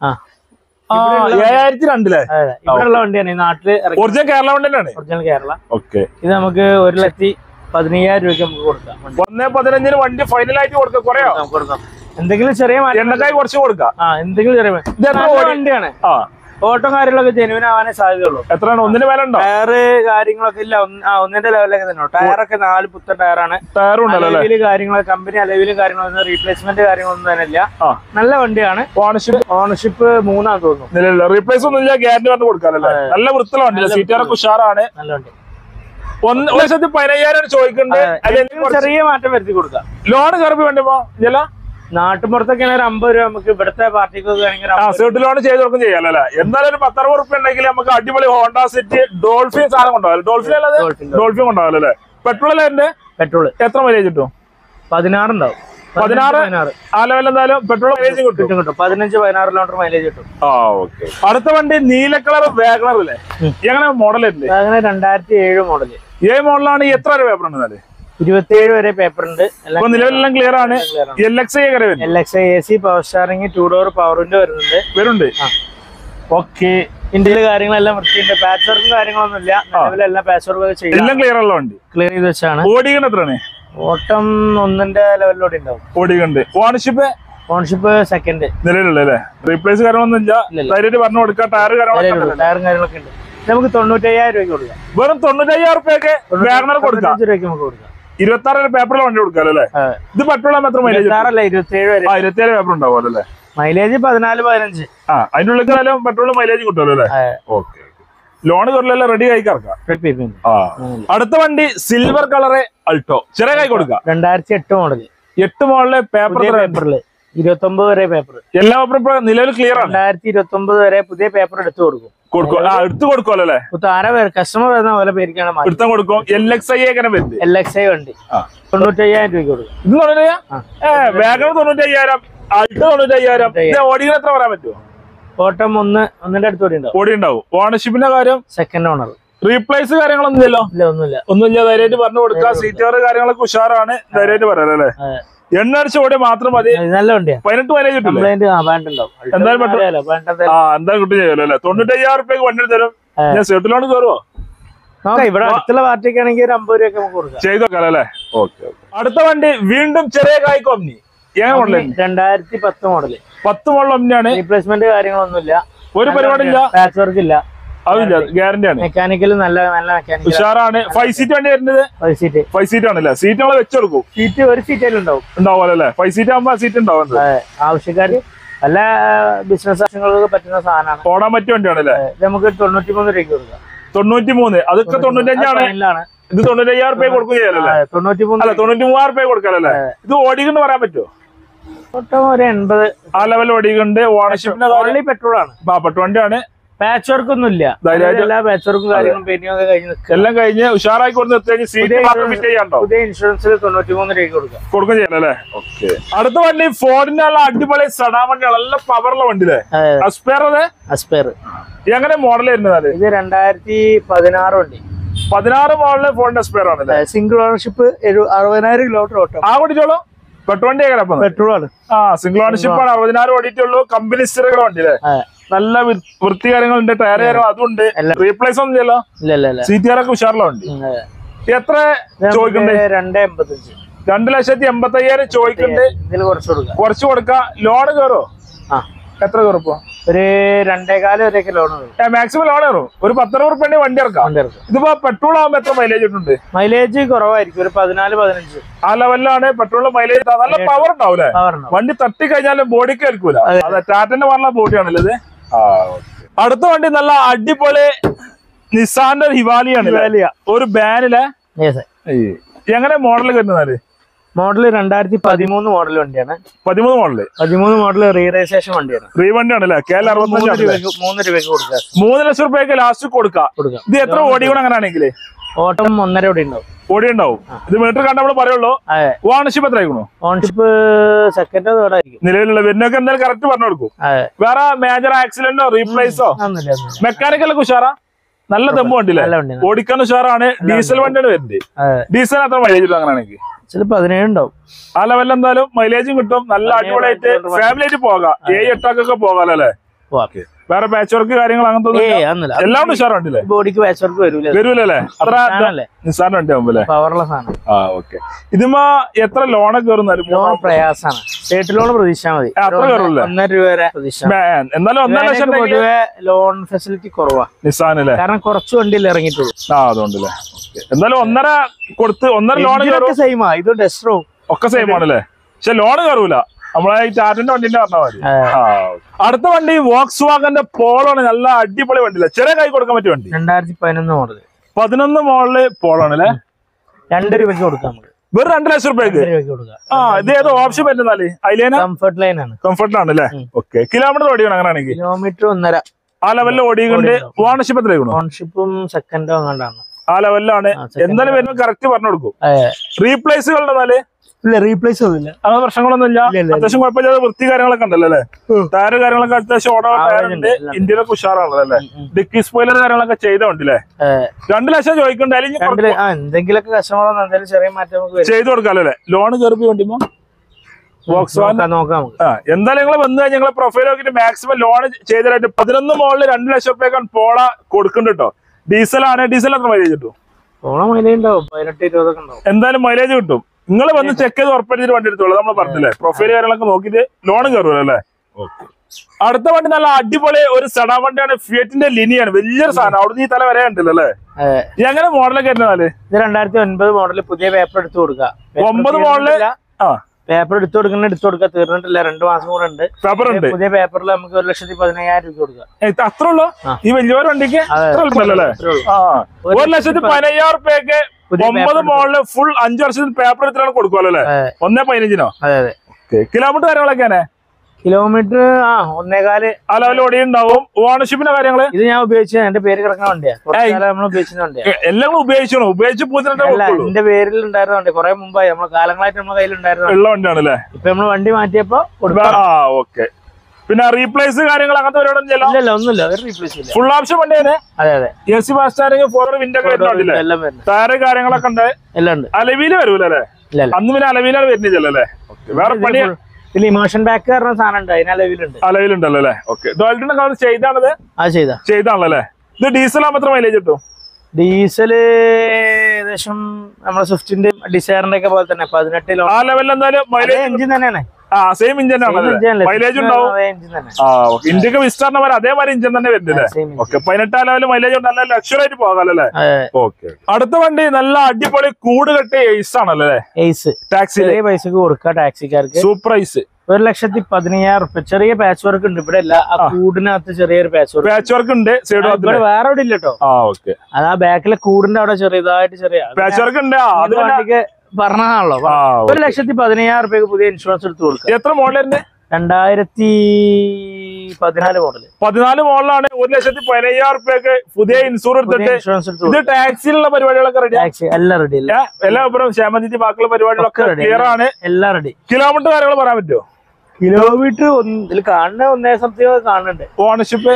ഏഴായിരത്തി രണ്ടിലെ ഇവിടെയുള്ള വണ്ടിയാണ് ഈ നാട്ടില്. ഒറിജിനൽ കേരള വണ്ടി തന്നെയാണ്. ഒറിജിനൽ കേരള. ഓക്കെ. ഇത് നമുക്ക് ഒരു ലക്ഷത്തി പതിനയ്യായിരം രൂപയ്ക്ക് നമുക്ക് കൊടുക്കാം. ഒന്നേ പതിനഞ്ചിന് വണ്ടി ഫൈനലായിട്ട് കൊടുക്കാം. കുറയോ കൊടുക്കാം. എന്തെങ്കിലും ചെറിയ എണ്ണക്കായി കുറച്ച് കൊടുക്കാം. ആ എന്തെങ്കിലും ചെറിയ വണ്ടിയാണ്. ഓട്ടോ കാര്യങ്ങളൊക്കെ ജെനുവിൻ ആവാനേ സാധ്യതയുള്ളൂ. എത്രയാണ്? ഒന്നിന് മേലെ ഉണ്ടോ? ടയറ് കാര്യങ്ങളൊക്കെ ഇല്ല, ഒന്നിന്റെ ലെവലൊക്കെ തന്നെ. ടയറൊക്കെ നാല് പുത്തൻ ടയറാണ്. ടയറും കാര്യങ്ങളൊക്കെ കമ്പനി അലവിലും കാര്യങ്ങളൊന്നും റീപ്ലേസ്മെന്റ് കാര്യങ്ങളൊന്നും തന്നെ ഇല്ല. നല്ല വണ്ടിയാണ്. ഓണർഷിപ്പ് ഓണർഷിപ്പ് മൂന്നാന്ന് തോന്നുന്നു. റീപ്ലേസ് ഒന്നും ഇല്ല, ഗ്യാരണ്ടി കൊണ്ട് കൊടുക്കാനല്ലേ. നല്ല വൃത്തിയുള്ള വണ്ടി, സീറ്ററൊക്കെ ഉഷാറാണ്. നല്ല വണ്ടി. ഒന്ന് ലക്ഷത്തി പതിനയ്യായിരം ചോദിക്കുന്നുണ്ട്. ചെറിയ മാറ്റം വരുത്തി കൊടുക്കാം. ലോൺ കയറി വേണ്ടപ്പോ ഇല്ല. നാട്ടുമ്പുറത്തൊക്കെ ഒരു അമ്പത് രൂപ നമുക്ക് ഇവിടുത്തെ പാർട്ടിക്ക് ലോൺ ചെയ്ത് കൊടുക്കും ചെയ്യാലോ. എന്തായാലും ഒരു പത്തറുപത് റുപ്യ ഉണ്ടെങ്കിൽ നമുക്ക് അടിപൊളി ഹോണ്ട സിറ്റി ഡോൾഫിൻ സാധനം കൊണ്ടുപോകാം. ഡോൾഫിൻ അല്ലാതെ ഡോൾഫിൻ കൊണ്ടുപോകാം അല്ലേ. പെട്രോൾ അല്ലേ? പെട്രോൾ എത്ര മൈലേജ് കിട്ടും? പതിനാറുണ്ടാവും. പതിനാറ് ആ ലെവൽ എന്തായാലും പെട്രോൾ മൈലേജ് കിട്ടും കിട്ടും പതിനഞ്ച് പതിനാറ് കിലോമീറ്റർ മൈലേജ് കിട്ടും. ആ ഓക്കെ. അടുത്ത വണ്ടി നീല കളർ വാഗണർ അല്ലേ. എങ്ങനെ മോഡൽ ഉണ്ട്? വാഗണർ രണ്ടായിരത്തി ഏഴ് മോഡല്. ഏഴ് മോഡലാണ്. എത്ര വരെ പേപ്പർ ഉണ്ട്? ഇരുപത്തിയേഴ് വരെ പേപ്പർ ഉണ്ട്. നിലവിലെല്ലാം ക്ലിയർ ആണ്. L X I L X I A C power steering two door power window വരുന്നുണ്ട് വരുന്നുണ്ട് ഓക്കെ. ഇന്ത്യയിലെ കാര്യങ്ങളെല്ലാം വൃത്തിയുണ്ട്. പാച്ച് വർക്കും കാര്യങ്ങളൊന്നും ഇല്ല. നിലവിലെല്ലാം പാച്ച് വർക്ക് ചെയ്യും. എല്ലാം ക്ലിയർ ഉള്ള വണ്ടി. ക്ലിയർ ചെയ്ത് വെച്ചാണ്. ഓടിക്കണ എത്രയാണ്? ഓട്ടം ഒന്നിന്റെ ലെവലിലോട്ട് ഉണ്ടാവും. ഓടിക്കണ്ട്. ഓണർഷിപ്പ് ഓണർഷിപ്പ് സെക്കൻഡ് നിലവിലല്ലേ. റീപ്ലേസ് കാര്യങ്ങളൊന്നും ഇല്ല. ധൈര്യമായിട്ട് പറഞ്ഞു കൊടുക്കാം. ടയർ ടയറും കാര്യങ്ങളൊക്കെ ഉണ്ട്. നമുക്ക് തൊണ്ണൂറ്റയ്യായിരം രൂപയ്ക്ക് കൊടുക്കാം. വെറും തൊണ്ണൂറ്റയ്യായിരം റുപ്യൊക്കെ വാഗണർ കൊടുക്കാം. രൂപയ്ക്ക് നമുക്ക് കൊടുക്കാം. ഇരുപത്തി ആറ് പേപ്പറിൽ വണ്ടി കൊടുക്കാം അല്ലേ. ഇത് പെട്രോൾ എത്ര മൈലേജ്? ഇരുപത്തിയേഴ് വരെ ഇരുപത്തിയേഴ് പേപ്പർ ഉണ്ടാവും അല്ലേ. മൈലേജ് പതിനാല് പതിനഞ്ച്. ആ അതിനുള്ളിൽ പെട്രോൾ മൈലേജ് കിട്ടുമല്ലോ അല്ലേ. ഓക്കെ. ലോൺ കയറില്ല, റെഡി ആയി കറക്കാം. അടുത്ത വണ്ടി സിൽവർ കളറ് അൾട്ടോ ചെറിയ കൈ കൊടുക്കാം. രണ്ടായിരത്തി എട്ട് മോഡല്. എട്ട് മോഡല് പേപ്പർ പേപ്പറില് ഇരുപത്തി ഒമ്പത് വരെ പേപ്പർ. എല്ലാ പേപ്പറും നിലവിൽ ക്ലിയർ ആണ്. രണ്ടായിരത്തി ഇരുപത്തി ഒമ്പത് വരെ പുതിയ പേപ്പർ എടുത്തു കൊടുക്കും. എടുത്തു കൊടുക്കുമല്ലോ അല്ലേ. ആരാ കസ്റ്റമർ വരുന്ന പോലെ പേരിക്കാണ് എടുത്തും കൊടുക്കും. എൽ എക്സ് ഐ വരുന്നത്. എൽ എക്സ് ഐ വണ്ടി തൊണ്ണൂറ്റയ്യായിരം രൂപയ്ക്ക് കൊടുക്കും. ഇത് വാഗണർ തൊണ്ണൂറ്റയ്യായിരം, അൾട്ടോ തൊണ്ണൂറ്റയ്യായിരം. ഓടികൾ എത്ര പറയാൻ പറ്റുമോ? ഓട്ടം ഒന്ന് ഒന്നിന്റെ അടുത്ത് ഓടി ഉണ്ടാവും. ഓടി ഉണ്ടാവും. ഓണർഷിപ്പിന്റെ കാര്യം സെക്കൻഡ് ഓണർ. റീപ്ലേസ് കാര്യങ്ങളൊന്നും ഇല്ലല്ലോ. ഇല്ല ഒന്നുമില്ല ഒന്നുമില്ല. ധൈര്യമായിട്ട് പറഞ്ഞു കൊടുക്കാം. സീറ്റർ കാര്യങ്ങളൊക്കെ ഉഷാറാണ്. ധൈര്യമായിട്ട് പറയാം അല്ലേ. എണ്ണ അടിച്ച ഓടി മാത്രം മതി. നല്ല വണ്ടിയാണ്. പതിനെട്ട് മൈലേജ് കിട്ടും. എന്തായാലും കിട്ടും ചെയ്യുമല്ലോ അല്ലേ. തൊണ്ണൂറ്റയ്യായിരം റുപ്യക്ക് വണ്ടി തരും. ഞാൻ സെറ്റിലോണ് കയറുമോ? ഇവിടെ അടുത്തുള്ള പാർട്ടിക്ക് ആണെങ്കിൽ ഒരു അമ്പത് രൂപ കൊടുക്കാം. ചെയ്ത് നോക്കാം അല്ലേ. ഓക്കെ. അടുത്ത വണ്ടി വീണ്ടും ചെറിയ കായ്ക്ക് ഒമ്നി. രണ്ടായിരത്തി പത്ത് മോഡല്. പത്ത് മോഡൽ ഒമ്നിയാണ്. റീപ്ലേസ്മെന്റ് കാര്യങ്ങളൊന്നുമില്ല. ഒരു പരിപാടി ഇല്ല. പാച്ച് വർക്ക് ഇല്ല. അതില്ല, ഗ്യാരണ്ടി ആണ്. മെക്കാനിക്കൽ നല്ല നല്ല മെക്കാനിക്കൽ ഉഷാറാണ്. ഫൈവ് സീറ്റ് വണ്ടി വരുന്നത് ഫൈവ് സീറ്റ് ഫൈവ് സീറ്റ് ആണല്ലേ? സീറ്റ് നമ്മളെ വെച്ചെടുക്കും. സീറ്റ് ഒരു സീറ്റ് ഉണ്ടാവും ഉണ്ടാവുമല്ലോ അല്ലേ? ഫൈവ് സീറ്റ് ആകുമ്പോ സീറ്റ് ഉണ്ടാവും. ആവശ്യക്കാര് നല്ല ബിസിനസ് ആവശ്യങ്ങൾക്ക് പറ്റുന്ന സാധനമാണ്. ഓടാൻ പറ്റിയ വണ്ടിയാണല്ലേ? നമുക്ക് തൊണ്ണൂറ്റി മൂന്ന് രൂപയ്ക്ക് കൊടുക്കാം. തൊണ്ണൂറ്റി മൂന്ന് അതൊക്കെ തൊണ്ണൂറ്റഞ്ചാണ്. ഇത് തൊണ്ണൂറ്റയ്യായിരം റുപ്യ കൊടുക്കും ചെയ്യാലല്ലേ? തൊണ്ണൂറ്റി മൂന്ന് അല്ല തൊണ്ണൂറ്റി മൂവായിരം റുപ്യ കൊടുക്കാനല്ലേ? ഇത് ഓടിക്കുന്നു പറയാൻ പറ്റുമോ? ഒരു എൺപത് ആ ലെവൽ ഓടിക്കുന്നുണ്ട്. ഓണർഷിപ്പിന് ഓൺലി പെട്രോൾ ആണ്. പെട്രോൾ വണ്ടിയാണ്. പാച്ച് വർക്ക് ഒന്നും ഇല്ല. എല്ലാ പാച്ച് വർക്കും കാര്യങ്ങളും പെയിന്റിംഗ് ഒക്കെ കഴിഞ്ഞ് എല്ലാം കഴിഞ്ഞ് ഉഷാറായി കൊടുത്ത് സീറ്റ് ഫിറ്റ് ചെയ്യാണ്ടോ? പുതിയ ഇൻഷുറൻസിൽ തൊണ്ണൂറ്റി മൂന്ന് രൂപ കൊടുക്കാം കൊടുക്കും ചെയ്യാലല്ലേ? ഓക്കെ. അടുത്ത വണ്ടി ഫോർഡിന്റെ അടിപൊളി സഡാ വണ്ടിയാണ്. നല്ല പവറുള്ള വണ്ടിയില്ലേ? അസ്പെയർ. അതെ, അസ്പെയർ. എങ്ങനെ മോഡൽ വരുന്നത്? ഇത് രണ്ടായിരത്തി പതിനാറ് വണ്ടി. പതിനാറ് മോഡല് ഫോർഡിന്റെ അസ്പെയർ ആണ്. സിംഗിൾ ഓണർഷിപ്പ് അറുപതിനായിരം കിലോമീറ്റർ ഓട്ടം. ആ ഓടിച്ചോളൂ. പെട്രോൾ വണ്ടി പെട്രോൾ ആണ്. ആ സിംഗിൾ ഓണർഷിപ്പ് ആണ്. അറുപതിനായിരം ഓടിയിട്ടുള്ളൂ. കമ്പനി സ്ഥിരಗಳ വണ്ടി അല്ലേ? നല്ല വൃത്തി കാര്യങ്ങളുണ്ട്. ടയർ കാര്യങ്ങൾ അതുണ്ട്. റീപ്ലേസ് ഒന്നും ചെയ്യല്ലോ. സീറ്റുകാരൊക്കെ ഉഷാറുള്ള വണ്ടി. എത്ര ചോദിക്കണ്ടേ? രണ്ട് എൺപത്തഞ്ച് രണ്ട് ലക്ഷത്തി എൺപത്തി അയ്യായിരം ചോദിക്കുന്നുണ്ട്. കുറച്ച് കൊടുക്കാം. ലോൺ കയറോ? എത്ര കയറിപ്പോ? ഒരു രണ്ടേകാല് വരെയൊക്കെ ലോൺ മാക്സിമം ലോൺ കയറും. ഒരു പത്തറുപത് റുപ്യ വണ്ടി ഇറക്കാം. ഇതിപ്പോ പെട്രോൾ ആകുമ്പോ എത്ര മൈലേജ് ഇട്ടുണ്ട്? മൈലേജ് കുറവായിരിക്കും. ഒരു പതിനാല് പതിനഞ്ച് ആ ലെവലിലാണ് പെട്രോൾ മൈലേജ്. നല്ല പവർ ഉണ്ടാവൂലേ? വണ്ടി തട്ടി കഴിഞ്ഞാലും ബോഡിക്ക് ഏൽക്കൂല. അതെ, ടാറ്റന്റെ പറഞ്ഞ ബോഡിയാണല്ലേ ഇത്? അടുത്ത വണ്ടി നല്ല അടിപൊളി നിസാന്റെ ഹിവാലിയാണ്. ഒരു ബാനിലെ എങ്ങനെ മോഡൽ വരുന്നത്? മോഡൽ രണ്ടായിരത്തി പതിമൂന്ന് മോഡൽ വണ്ടിയാണ്. പതിമൂന്ന് മോഡല് പതിമൂന്ന് മോഡൽ റീ രജിസ്ട്രേഷൻ വണ്ടിയാണ്. റീ വണ്ടിയാണല്ലേ? കേരള മൂന്ന് രൂപയ്ക്ക് കൊടുക്കാം. മൂന്ന് ലക്ഷം രൂപയ്ക്ക് ലാസ്റ്റ് കൊടുക്കാം. ഇത് എത്ര ഓടിക്കണം അങ്ങനെയാണെങ്കിൽ? ഓട്ടം ഒന്നര ഓടി ഉണ്ടാവും. ഓടി ഉണ്ടാവും. ഇത് മീറ്റർ കണ്ട നമ്മള് പറയുള്ളൂ. ഓണർഷിപ്പ് എത്ര ആയിക്കണോ? ഓണർഷിപ്പ് സെക്കൻഡോ തേർഡോ ആയിരിക്കും. നിലവിലുള്ള വരുന്നൊക്കെ എന്തായാലും കറക്റ്റ് പറഞ്ഞു കൊടുക്കും. വേറെ മേജർ ആക്സിഡന്റോ റീപ്ലേസോ മെക്കാനിക്കലൊക്കെ ഉഷാറാ? നല്ല ദമ്മ് വണ്ടിയില്ലേ? ഓടിക്കാൻ ഉഷാറാണ്. ഡീസൽ വണ്ടിയാണ് വരുന്നത്. ഡീസൽ അത്ര മൈലേജ് അങ്ങനെയാണെങ്കിൽ പതിനേഴ് ഉണ്ടാവും. ആ ലെവലിൽ എന്തായാലും മൈലേജും കിട്ടും. നല്ല അടിപൊളിയായിട്ട് ഫാമിലി ആയിട്ട് പോകാം. ഏഴ് എട്ടാക്കൊക്കെ പോകാലോ അല്ലേ? വേറെ പാച്ച് വർക്ക് കാര്യങ്ങൾ അങ്ങനത്തെ എല്ലാം ഉഷാർ വണ്ടിയില്ലേ? ബോഡിക്ക് പാച്ച് വർക്ക് വരൂലല്ലേ? അത്ര നിസ്സാര വണ്ടി ആവുമ്പല്ലേ? പവറുള്ള സാധനം. ആ ഓക്കെ. ഇതുമ്പോ എത്ര ലോണൊക്കെ കയറുന്നാലും പ്രയാസമാണ്. സ്റ്റേറ്റ് ലോൺ പ്രതീക്ഷ മതി. അത്ര കയറൂല്ലേ? ഒന്നര രൂപ വരെ പ്രതീക്ഷ. എന്നാലും ഒന്നര ലക്ഷം പൊതുവെ ലോൺ ഫെസിലിറ്റി കുറവാ നിസാനല്ലേ? കാരണം കുറച്ച് വണ്ടിയിൽ ഇറങ്ങിയിട്ടുള്ളൂ. ആ അതുകൊണ്ടല്ലേ? എന്തായാലും ഒന്നര കൊടുത്ത് ഒന്നര ലോൺ സെയിമാ. ഇത് ഡെസ്ട്രോ ഒക്കെ സെയിം ആണല്ലേ? പക്ഷെ ലോൺ കയറൂല. നമ്മളെ ഈ ടാറ്റന്റെ വണ്ടിന്റെ പറഞ്ഞാൽ മതി. അടുത്ത വണ്ടി വോക്സ് വാഗന്റെ പോളാണ്. നല്ല അടിപൊളി വണ്ടിയില്ല? ചെറിയ കൈ കൊടുക്കാൻ പറ്റിയ വണ്ടി. രണ്ടായിരത്തി പതിനൊന്ന് മോഡല്. പതിനൊന്ന് മോഡല് പോളാണ് അല്ലേ? രണ്ട് രൂപയ്ക്ക് കൊടുക്കാം. വെറും രണ്ട് ലക്ഷം റുപ്യക്ക്. ആ ഇത് ഏതോ ഓപ്ഷൻ പറ്റുന്നാല്? അതിലേന കംഫർട്ട് ലൈൻ ആണ്. കംഫർട്ട് ആണ് അല്ലേ? ഓക്കെ. കിലോമീറ്റർ ഓടിക്കണം അങ്ങനെയാണെങ്കിൽ? കിലോമീറ്റർ ഒന്നര. ആ ലെവലിൽ ഓടിയുണ്ട്. ഓണർഷിപ്പ് എത്രയാണോ? ഓണർഷിപ്പും സെക്കൻഡോ അങ്ങാണ്ടാണ്. ആ ലെവലിലാണ്. എന്തായാലും വരുമ്പോൾ കറക്റ്റ് പറഞ്ഞു കൊടുക്കും. റീപ്ലേസുകളുടെ ഇല്ല, റീപ്ലേസ് ഒന്നുമില്ല. അങ്ങനെ പ്രശ്നങ്ങളൊന്നും ഇല്ല. അത്യാവശ്യം കുഴപ്പമില്ലാതെ വൃത്തി കാര്യങ്ങളൊക്കെ ഉണ്ടല്ലോ അല്ലേ? ടയർ കാര്യങ്ങളൊക്കെ അത്യാവശ്യം ഓടാൻ ടയറുണ്ട്. ഇന്ത്യയിലൊക്കെ ഉഷാറാണല്ലോ അല്ലേ? ഡിക്കി സ്പോയിലർ കാര്യങ്ങളൊക്കെ ചെയ്തോണ്ടല്ലേ? രണ്ട് ലക്ഷം ചോദിക്കണ്ടേ? എന്തെങ്കിലുമൊക്കെ കസ്റ്റമർ ചെറിയ മാറ്റം ചെയ്ത് കൊടുക്കാലോ അല്ലേ? ലോൺ കയറി വേണ്ടിമോ? നോക്കാം. എന്തായാലും നിങ്ങൾ വന്നു കഴിഞ്ഞാൽ ഞങ്ങളെ പ്രൊഫൈൽ നോക്കിയിട്ട് മാക്സിമം ലോൺ ചെയ്തതായിട്ട് പതിനൊന്ന് മോളിൽ രണ്ട് ലക്ഷം റുപ്യക്കാണ് പോള കൊടുക്കുന്നുണ്ട് കേട്ടോ. ഡീസലാണ്. ഡീസൽ എത്ര മൈലേജ് കിട്ടും? മൈലേജ് ഉണ്ടാവും. പതിനെട്ട് ഇരുപതൊക്കെ ഉണ്ടാവും. എന്തായാലും മൈലേജ് കിട്ടും. നിങ്ങൾ വന്ന് ചെക്ക് ചെയ്ത് ഉറപ്പെടുത്തിട്ട് വണ്ടി എടുത്തോളൂ. നമ്മൾ പറഞ്ഞില്ലേ പ്രൊഫൈൽ കാര്യങ്ങളൊക്കെ നോക്കിയിട്ട് ലോണും കയറുമല്ലോ അല്ലേ? അടുത്ത വണ്ടി നല്ല അടിപൊളി ഒരു സെഡാൻ വണ്ടിയാണ്. ഫിയറ്റിന്റെ ലിനിയാണ്. വലിയൊരു സാധനം. അവിടുന്ന് ഈ തല വരെ ഉണ്ടല്ലോ അല്ലേ? എങ്ങനെ മോഡലൊക്കെ വരുന്നാല്? ഇത് രണ്ടായിരത്തി ഒൻപത് മോഡല്. പുതിയ പേപ്പർ എടുത്തു കൊടുക്കുക. ഒമ്പത് മോഡല്. ആ പേപ്പർ എടുത്തു കൊടുക്കുന്ന എടുത്തു കൊടുക്കുക. തീർന്നിട്ടില്ല. രണ്ടു മാസം കൂടെ ഉണ്ട്. പേപ്പർ ഉണ്ട്. പുതിയ പേപ്പറിൽ നമുക്ക് ഒരു ലക്ഷത്തി പതിനയ്യായിരം രൂപ കൊടുക്കുക. അത്ര ഉള്ളൂ ഈ വലിയൊരു വണ്ടിക്ക്? ഒരു ലക്ഷത്തി പതിനയ്യായിരം റുപ്യക്ക് ഒമ്പത് മോളില് ഫുൾ അഞ്ചു വർഷത്തിന് പേപ്പർ എടുത്തിട്ടാണ് കൊടുക്കുമല്ലോ അല്ലേ? ഒന്നേ പതിനഞ്ചിനോ? അതെ അതെ. കിലോമീറ്റർ കാര്യങ്ങളൊക്കെ കിലോമീറ്റർ ആ ഒന്നേകാല് ആ ലെവലിൽ ഓടി ഉണ്ടാവും. ഓണർഷിപ്പിന്റെ കാര്യങ്ങള്? ഇത് ഞാൻ ഉപയോഗിച്ച എന്റെ പേര് കിടക്കുന്ന വണ്ടിയാ. നമ്മൾ ഉപയോഗിച്ച വണ്ടിയാ. എല്ലാം ഉപയോഗിച്ചോ? ഉപയോഗിച്ച് എന്റെ പേരിൽ ഉണ്ടായിരുന്ന വണ്ടി. കുറെ മുമ്പായി നമ്മള് കാലങ്ങളായിട്ട് നമ്മുടെ കയ്യിൽ ഉണ്ടായിരുന്ന ഉള്ള വണ്ടിയാണല്ലേ? ഇപ്പൊ നമ്മള് വണ്ടി മാറ്റിയപ്പോ ഓക്കെ. പിന്നെ റീപ്ലേസ് കാര്യങ്ങൾ അങ്ങനത്തെ പരിപാടി ഒന്നുമില്ല. റീപ്ലേസ് ഇല്ല. ഫുൾ ഓപ്ഷൻ വണ്ടിയാണ്. അതെ അതെ. A C fast steering four window tyre കാര്യങ്ങളൊക്കെ ഉണ്ട്. എല്ലാം ഉണ്ട്. അലവിയില് വരൂലേ? അന്ന് പിന്നെ അലവിയിലാണ് വരുന്നില്ലല്ലേ? വേറെ പണി പിന്നെ ഇമോഷൻ ബാക്ക് പറഞ്ഞ സാധനം ഉണ്ട്. അതിന് അലവിലുണ്ട്. അലവിലുണ്ടല്ലോ അല്ലേ? ഓക്കെ. ഡോൾട്ടിന്റെ കളർ ചെയ്താണത്? അത് ചെയ്താ ചെയ്താണല്ലേ? ഇത് ഡീസൽ ആകുമ്പോൾ എത്ര മൈലേജ് കിട്ടും? ഡീസല് ഏകദേശം നമ്മുടെ സ്വിഫ്റ്റിന്റെ ഡിസയറിന്റെ ഒക്കെ പോലെ തന്നെ പതിനെട്ടിലോ. ആ ലെവലിൽ എന്തായാലും എഞ്ചിൻ തന്നെയാണ്. ആ സെയിം ഇഞ്ചൻ ആണ്, മൈലേജ് ഉണ്ടാവും. ഇന്ത്യക്ക് വിസ്റ്റാറിന് പോലെ അതേമാതിരി ഇഞ്ചൻ തന്നെ വരുന്നില്ലേ? ഓക്കെ, പതിനെട്ടാം ലെവല് മൈലേജ് ഉണ്ട്, നല്ല ലക്ഷറി ആയിട്ട് പോകാമല്ലേ? ഓക്കെ. അടുത്ത വണ്ടി നല്ല അടിപൊളി കൂട് കെട്ടിയ എയ്സ് ആണല്ലേ? എയ്സ് ടാക്സി പൈസക്ക് കൊടുക്കുക ടാക്സിക്കാർക്ക്. സൂപ്പർ എയ്സ് ഒരു ലക്ഷത്തി പതിനയ്യായിരം റുപ്യ. ചെറിയ പാച്ച് വർക്ക് ഉണ്ട് ഇവിടെ, അല്ല ആ കൂടിനകത്ത് ചെറിയൊരു പാച്ച് വർക്ക് പാച്ച് വർക്ക് ഉണ്ട്. ഇവിടെ വേറെ അവിടെ ഇല്ല കേട്ടോ. അത് ആ ബാക്കിലെ കൂടിന്റെ അവിടെ ചെറിയതായിട്ട് ചെറിയ പാച്ച് വർക്ക് ഉണ്ട്. വണ്ടിക്ക് പറഞ്ഞാണല്ലോ. ഒരു ലക്ഷത്തി പതിനയ്യായിരം റുപ്യക്ക് പുതിയ ഇൻഷുറൻസ് എടുത്ത് കൊടുക്കുക. എത്ര മോഡലുണ്ട്? രണ്ടായിരത്തി പതിനാല് മോഡല്. പതിനാല് മോഡലാണ്. ഒരു ലക്ഷത്തി പതിനയ്യായിരം റുപ്യക്ക് പുതിയ ഇൻഷുറൻസ് എടുത്തിട്ട് ഇൻഷുറൻസ് എടുത്ത് ടാക്സിയിലുള്ള പരിപാടികളൊക്കെ റെഡി. ടാക്സി എല്ലാം റെഡി അല്ല, എല്ലാം ഇപ്പം ക്ഷേമനിധി ബാക്കിയുള്ള പരിപാടികളൊക്കെ ക്ലിയർ ആണ്, എല്ലാം റെഡി. കിലോമീറ്റർ കാര്യങ്ങൾ പറയാൻ പറ്റുമോ? കിലോമീറ്റർ ഇതിൽ കാണുന്ന ഒന്നേ സംതിങ് കാണുന്നുണ്ട്. ഓണർഷിപ്പ്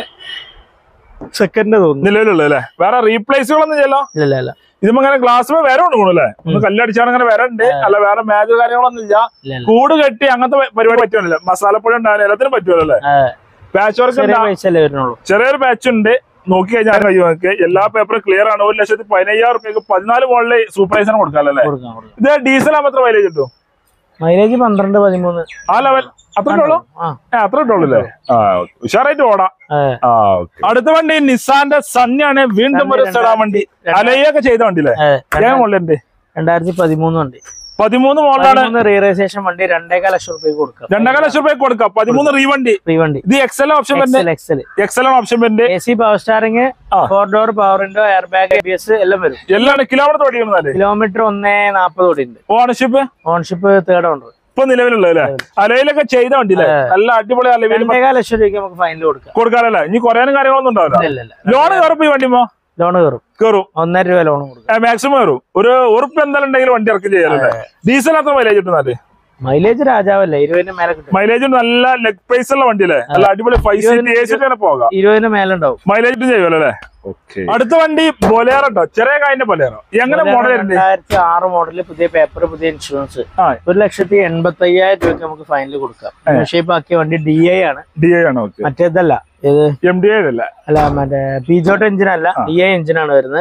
സെക്കൻഡ് തോന്നുന്നു നിലവിലുള്ള അല്ലേ? വേറെ റീപ്ലേസുകളൊന്നും ചെയ്യല്ലോ? ഇല്ല ഇല്ല. ഇതിപ്പോ അങ്ങനെ ഗ്ലാസ് വേറെ കൊണ്ടുപോകണല്ലേ? ഒന്ന് കല്ലടിച്ചാണ് അങ്ങനെ വേറെ ഉണ്ട്, അല്ല വേറെ മേജർ കാര്യങ്ങളൊന്നും ഇല്ല. കൂട് കെട്ടി അങ്ങനത്തെ പരിപാടി പറ്റുമല്ലോ, മസാലപ്പൊടി ഉണ്ടാകാൻ എല്ലാത്തിനും പറ്റുമല്ലോ. പാച്ച് വർക്ക് ചെറിയൊരു പാച്ച് ഉണ്ട്. നോക്കി കഴിഞ്ഞാൽ കഴിയുമൊക്കെ എല്ലാ പേപ്പറും ക്ലിയർ ആണ്. ഒരു ലക്ഷത്തി പതിനയ്യായിരം റുപ്യക്ക് പതിനാല് മോളില് സൂപ്പർവൈസറിന് കൊടുക്കാമല്ലേ? ഇത് ഡീസൽ ആകുമ്പോൾ എത്ര മൈലേജ് കിട്ടും? മൈലേജ് പന്ത്രണ്ട് പതിമൂന്ന് ആ ലെവൽ അത്ര ഇട്ടുള്ളൂ. അത്ര ഇട്ടുള്ളൂല്ലേ? ഉഷാറായിട്ട് ഓടാം. അടുത്ത വണ്ടി നിസാന്റെ സണ്ണിയാണ്. വീണ്ടും ഒരു സെഡാൻ വണ്ടി, അലയൊക്കെ ചെയ്ത വണ്ടിയില്ലേ? ഏത് മോഡലുണ്ട്? രണ്ടായിരത്തി പതിമൂന്ന് വണ്ടി. പതിമൂന്ന് മോഡലാണ്. റീ രജിസ്ട്രേഷൻ വണ്ടി. രണ്ടേകാൽ ലക്ഷം റുപ്യ കൊടുക്കാം. രണ്ടേകാൽ ലക്ഷം റുപ്യ കൊടുക്കാം. പതിമൂന്ന് റീ വണ്ടി. റീ വണ്ടി. ഇത് Excel option Excel Excel option വരുന്നുണ്ട്. A C power steering, four door power window, air bag, A B S എല്ലാം വരും. എല്ലാം കിലോമീറ്റർ ഓടിക്കുന്നത്? കിലോമീറ്റർ ഒന്നേ നാപ്പത് ഓടിയുണ്ട്. ഓണർഷിപ്പ് ഓണർഷിപ്പ് തേർഡ് ഓണർ ഇപ്പൊ നിലവിലുള്ളതല്ലേ? അലയിലൊക്കെ ചെയ്ത വണ്ടിയില്ലേ? നല്ല അടിപൊളി അലവിൽ രണ്ടേകാൽ ലക്ഷം രൂപയ്ക്ക് നമുക്ക് ഫൈനൽ കൊടുക്കാം. കൊടുക്കാനല്ലേ? ഇനി കുറയാനും കാര്യങ്ങളൊന്നും ഉണ്ടാവില്ല. ലോൺ കയറും ഈ വണ്ടിമോ? ലോൺ കയറും കയറും ഒന്നര രൂപ ലോൺ കൊടുക്കും മാക്സിമം കയറും. ഒരു ഉറുപ്പ് എന്തായാലും ഉണ്ടെങ്കിൽ വണ്ടി ഇറക്കി ചെയ്യാനല്ലേ? ഡീസൽ അത്ര മൈലേജ് കിട്ടുന്നത്? മൈലേജ് രാജാവല്ലേ, ഇരുപതിന് മേലെ കിട്ടും. മൈലേജ് നല്ല ലെഗ് പ്രൈസ് ഉള്ള വണ്ടിയല്ലേ? നല്ല അടിപൊളി ഫൈവ് സീറ്റ് എ സി തന്നെ പോകാം. ഇരുപതിന് മേലെ ഉണ്ടാവും. മൈലേജ് ചെയ്യുമല്ലോ അല്ലേ? അടുത്ത വണ്ടി ബൊലേറോ ട്ടോ, ചെറിയ കായിന്റെ ബൊലേറോ. എങ്ങനെ മോഡൽ? രണ്ടായിരത്തി ആറ് മോഡല്, പുതിയ പേപ്പർ, പുതിയ ഇൻഷുറൻസ്. ഒരു ലക്ഷത്തി എൺപത്തി അയ്യായിരം രൂപയ്ക്ക് നമുക്ക് ഫൈനൽ കൊടുക്കാം. ഷേപ്പ് ആക്കിയ വണ്ടി ഡി ഐ ആണ്. ഡി ഐ ആണ്. മറ്റേതല്ല, എം ഡി ഐ അല്ല, അല്ല മറ്റേ പിജോട്ട് എഞ്ചിൻ അല്ല, ഡി ഐ എഞ്ചിൻ ആണ് വരുന്നത്.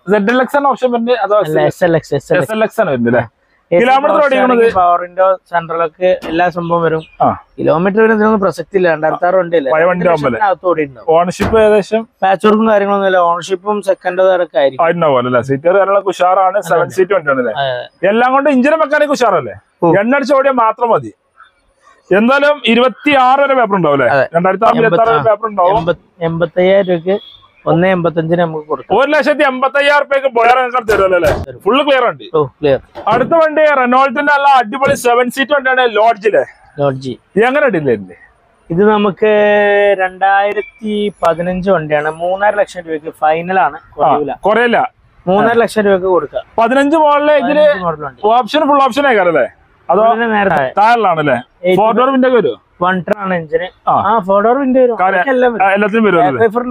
Option S L X S L X ആണ് വരുന്നത്. കിലോമീറ്റർ പവർ വിൻഡോ, സെൻട്രലൊക്കെ എല്ലാ സംഭവം വരും. കിലോമീറ്റർ ഇതിനൊന്നും പ്രസക്തി ഇല്ല. രണ്ടായിരത്തി ആറ് വണ്ടിയല്ലേ? ഓണർഷിപ്പ് ഏകദേശം പാച്ച് വർക്കും കാര്യങ്ങളൊന്നും ഇല്ല. ഓണർഷിപ്പും സെക്കൻഡ് ഒക്കെ ആയിരിക്കും. സീറ്റ് കാര്യങ്ങളൊക്കെ ഉഷാറാണ്. സെവൻ സീറ്റ് വണ്ടിയാണല്ലേ? എല്ലാം കൊണ്ട് ഇഞ്ചിനും മെക്കാനിക് ഉഷാറല്ലേ? എണ്ണടിച്ച ഓടിയാൽ മാത്രം മതി. എന്തായാലും ഇരുപത്തി ആറ് വരെ പേപ്പർ ഉണ്ടാവും അല്ലെ? രണ്ടായിരത്തി ആറ് ഇരുപത്തി ആറ് പേപ്പർ ഉണ്ടാവും. എൺപത്തി അയ്യായിരം രൂപയ്ക്ക് ഒന്ന് എൺപത്തഞ്ചിന് നമുക്ക് കൊടുക്കാം. ഒരു ലക്ഷത്തി എൺപത്തി അയ്യായിരം റുപ്യക്ക് ബൊലേറോ തരുമല്ലേ? ഫുള്ള് ക്ലിയർ ഉണ്ട്. അടുത്ത വണ്ടി റെനോൾട്ടിന്റെ നല്ല അടിപൊളി സെവൻ സീറ്റ് വണ്ടിയാണ്. ലോഡ്ജിലെ ലോഡ്ജി എങ്ങനെ ഇടില്ലേ? ഇത് നമുക്ക് രണ്ടായിരത്തി പതിനഞ്ച് വണ്ടിയാണ്. മൂന്നര ലക്ഷം രൂപയ്ക്ക് ഫൈനലാണ്. കുറയില്ല. മൂന്നര ലക്ഷം രൂപയ്ക്ക് കൊടുക്കാം. പതിനഞ്ച് മോഡല് ഇതില് ഓപ്ഷൻ ഫുൾ ഓപ്ഷൻ ആയിക്കാറല്ലേ? അതോ താഴെയാണല്ലേ? ഫോർ ഡോർ വിൻഡോ വരുമോ? വൺ ടൺ ആണ് എഞ്ചിന്. ആ ഫോർ ഡോർ വിൻഡോ വരും. എല്ലാത്തിനും വരും.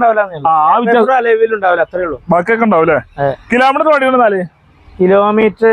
ഉണ്ടാവില്ല, അത്രേ ഉള്ളൂ. ബാക്കിയൊക്കെ ഉണ്ടാവും. കിലോമീറ്റർ ഓടിക്കണമെന്നാല്? കിലോമീറ്റർ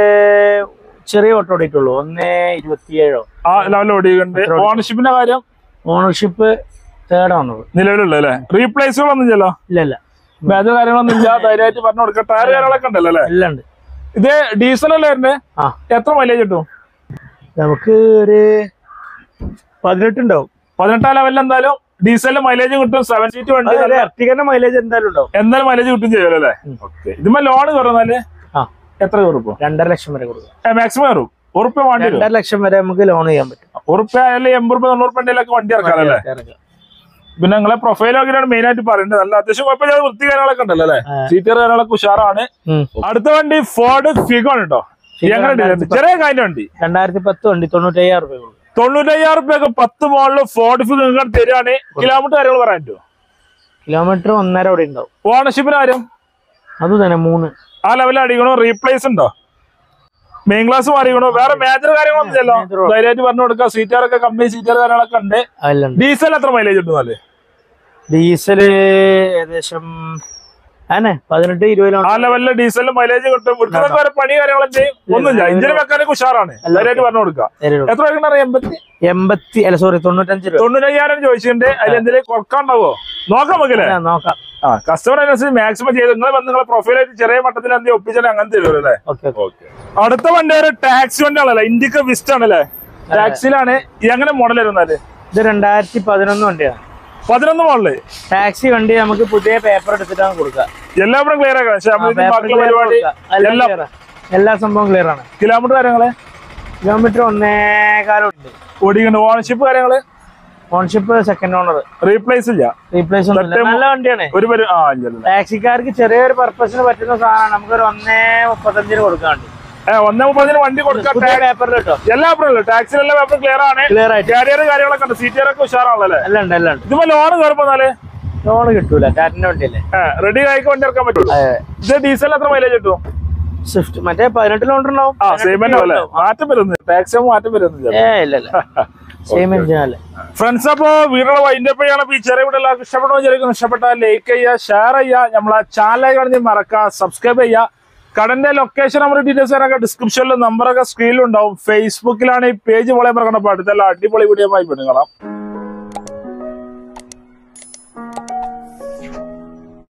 ചെറിയ ഓട്ടോ ഓടിയിട്ടുള്ളൂ. ഒന്നേ ഇരുപത്തിയേഴോ ആ ലെവലിൽ ഓടിയിട്ടുണ്ട്. ഓണർഷിപ്പിന്റെ കാര്യം? ഓണർഷിപ്പ് തേർഡ് ഓണർ നിലവിലുള്ള അല്ലേ? റീപ്ലേസുകളൊന്നും ഇല്ലല്ലോ? ഇല്ല ഇല്ല. മേജർ കാര്യങ്ങളൊന്നും ഇല്ല. ധൈര്യമായിട്ട് പറഞ്ഞു കൊടുക്കാം. ടയർ കാര്യങ്ങളൊക്കെ ഉണ്ടല്ലോ അല്ലേ? എല്ലാം ഉണ്ട്. ഇത് ഡീസൽ അല്ലേ വരുന്നത്? എത്ര മൈലേജ് കിട്ടും നമുക്ക്? ഒരു പതിനെട്ട് ഉണ്ടാവും. പതിനെട്ടാം ലെവലിൽ എന്തായാലും ഡീസലിന് മൈലേജ് കിട്ടും. സെവൻ സീറ്റ് വണ്ടി മൈലേജ് എന്തായാലും ഉണ്ടാവും. എന്തായാലും മൈലേജ് കിട്ടും ചെയ്യുമല്ലോ അല്ലേ? ഇതുമ്പോ ലോൺ കയറുന്നാല് എത്ര കയറും? രണ്ടര ലക്ഷം വരെ കൊടുക്കും. മാക്സിമം കയറും. ഉറുപ്പ്യ വണ്ടി രണ്ടര ലക്ഷം വരെ നമുക്ക് ലോൺ ചെയ്യാൻ പറ്റും. ഉറുപ്പ്യ അല്ലെങ്കിൽ എൺപത് റുപ്യ തൊണ്ണൂറ് റുപ്യയിലൊക്കെ വണ്ടി ഇറക്കാറല്ലേ? പിന്നെ നിങ്ങളെ പ്രൊഫൈൽ നോക്കിയാണ് മെയിൻ ആയിട്ട് പറയുന്നത്. നല്ല അത്യാവശ്യം കുഴപ്പമില്ല. വൃത്തി കാര്യങ്ങളൊക്കെ ഉണ്ടല്ലോ അല്ലേ? സീറ്റർ കാര്യങ്ങളൊക്കെ ഉഷാറാണ്. അടുത്ത വണ്ടി ഫോർഡ് ഫിഗോ ആണ് കേട്ടോ. എങ്ങനെ? ചെറിയ കാര്യം വണ്ടി. രണ്ടായിരത്തി പത്ത് വണ്ടി. തൊണ്ണൂറ്റയ്യായിരം റുപ്യ കൊടുക്കും. തൊണ്ണൂറ്റയ്യായിരം റുപ്യൊക്കെ പത്ത് മോളില് ഫോർഡ് ഫിഗോ നിങ്ങൾക്ക് തരികയാണ്. കിലോമീറ്റർ കാര്യങ്ങൾ പറയാൻ പറ്റുമോ? കിലോമീറ്റർ ഒന്നര അവിടെ ഉണ്ടാവും. ഓണർഷിപ്പിന് കാര്യം? അത് തന്നെ മൂന്ന്. ആ ലെവലിൽ അടിക്കണോ? റീപ്ലേസ് ഉണ്ടോ? മെയിൻ ക്ലാസ് മാറിക്കണോ? വേറെ മേജർ കാര്യങ്ങളൊന്നും ഇല്ലല്ലോ? ധൈര്യമായിട്ട് പറഞ്ഞു കൊടുക്കുക. സീറ്റാറൊക്കെ കമ്പനി സീറ്റാർ കാര്യങ്ങളൊക്കെ ഉണ്ട്. ഡീസൽ എത്ര മൈലേജ് കിട്ടുന്നാല്? ഡീസല് ഏകദേശം പതിനെട്ട് ഇരുപത്. ആ ലെവലില് ഡീസലിന് മൈലേജ് കിട്ടും. ഇവിടുത്തെ വരെ പണി കാര്യങ്ങളൊക്കെ ഒന്നുമില്ല. ഇഞ്ചിന് മെക്കാനിക് ഉഷാറാണ്. ധൈര്യമായിട്ട് പറഞ്ഞു കൊടുക്കുക. എത്ര എൺപത്തി എൺപത്തി അല്ല സോറി തൊണ്ണൂറ്റഞ്ച് തൊണ്ണൂറ്റയ്യായിരം ചോദിച്ചിട്ടുണ്ട്. അതിൽ എന്തെങ്കിലും കുറക്കാണ്ടാവോ? നോക്കാം നമുക്കല്ലേ? നോക്കാം. ആ കസ്റ്റമർ അനുസരിച്ച് മാക്സിമം ചെയ്ത് നിങ്ങൾ നിങ്ങളെ പ്രൊഫൈലായിട്ട് ചെറിയ മട്ടത്തിൽ എന്തെങ്കിലും ഒപ്പിച്ചാൽ അങ്ങനെ തരുമല്ലേ? അടുത്ത വണ്ടി ഒരു ടാക്സി വണ്ടി ആണല്ലേ? ഇൻഡിക്ക വിസ്റ്റ് ആണല്ലേ? ടാക്സിയിലാണ്. എങ്ങനെ മോഡൽ വരുന്നത്? ഇത് രണ്ടായിരത്തി പതിനൊന്ന് വണ്ടിയാണ്. പതിനൊന്ന് മോഡല് ടാക്സി വണ്ടി നമുക്ക് പുതിയ പേപ്പർ എടുത്തിട്ടാണ് കൊടുക്കുക. എല്ലാവരും ക്ലിയർ ആക്കാം. എല്ലാ സംഭവം ക്ലിയർ ആണ്. കിലോമീറ്റർ കാര്യങ്ങള് കിലോമീറ്റർ ഒന്നേകാലം ഉണ്ട് ഓടിക്കുന്നുണ്ട്. ഓണർഷിപ്പ് കാര്യങ്ങള് ഓണർഷിപ്പ് സെക്കൻഡ് ഓണർ. റീപ്ലേസ് ഇല്ല. റീപ്ലേസ് നല്ല വണ്ടിയാണ്. ഒരു ടാക്സിക്കാർക്ക് ചെറിയൊരു പർപ്പസിന് പറ്റുന്ന സാധനമാണ്. നമുക്കൊരു ഒന്നേ മുപ്പത്തഞ്ചിന് കൊടുക്കാണ്ട്. ഒന്നേ മുപ്പതിന് വണ്ടി കൊടുക്കാം. പേപ്പറിൽ കിട്ടും. എല്ലാ പേപ്പറും ടാക്സിലെല്ലാം പേപ്പർ ക്ലിയർ ആണ്. ക്ലിയർ ആയിട്ട് കാരിയർ കാര്യങ്ങളൊക്കെ ഉണ്ട്. സീറ്റുകാരൊക്കെ ഉഷാറാണല്ലേ? എല്ലാം ഉണ്ട് എല്ലാം ഉണ്ട്. ഇതിപ്പോ ലോൺ കയറുമ്പോന്നാല് ലോൺ കിട്ടൂല. ടാറ്റിന്റെ വണ്ടിയല്ലേ. റെഡി ആയിക്ക് വണ്ടി ഇറക്കാൻ പറ്റുള്ളൂ. ഇത് ഡീസൽ എത്ര മൈലേജ് കിട്ടും? സ്വിഫ്റ്റ് മറ്റേ പതിനെട്ട് കിലോമീറ്റർ ഉണ്ടാവും. മാറ്റം വരുന്നു. ടാക്സി മാറ്റം വരുന്നില്ല. ഫ്രണ്ട്സ്, അപ്പൊ വീടുള്ള വൈൻഡപ്പ് ചെയ്യണം. ഈ ചെറിയ വീട് എല്ലാവർക്കും ഇഷ്ടപ്പെട്ടോ വിചാരിക്കുന്നു. ഇഷ്ടപ്പെട്ടാൽ ലൈക്ക് ചെയ്യുക, ഷെയർ ചെയ്യുക, നമ്മളെ ചാനൽ കാണി മറക്കുക, സബ്സ്ക്രൈബ് ചെയ്യുക. കടന്റെ ലൊക്കേഷൻ നമ്മുടെ ഡീറ്റെയിൽസ് ഒക്കെ ഡിസ്ക്രിപ്ഷനിലും നമ്പറൊക്കെ സ്ക്രീനിലും ഉണ്ടാവും. ഫേസ്ബുക്കിലാണ് ഈ പേജ് പോലെ മറക്കണം. അടുത്തെല്ലാം അടിപൊളി വീഡിയോ ആയി പെടും കാണാം.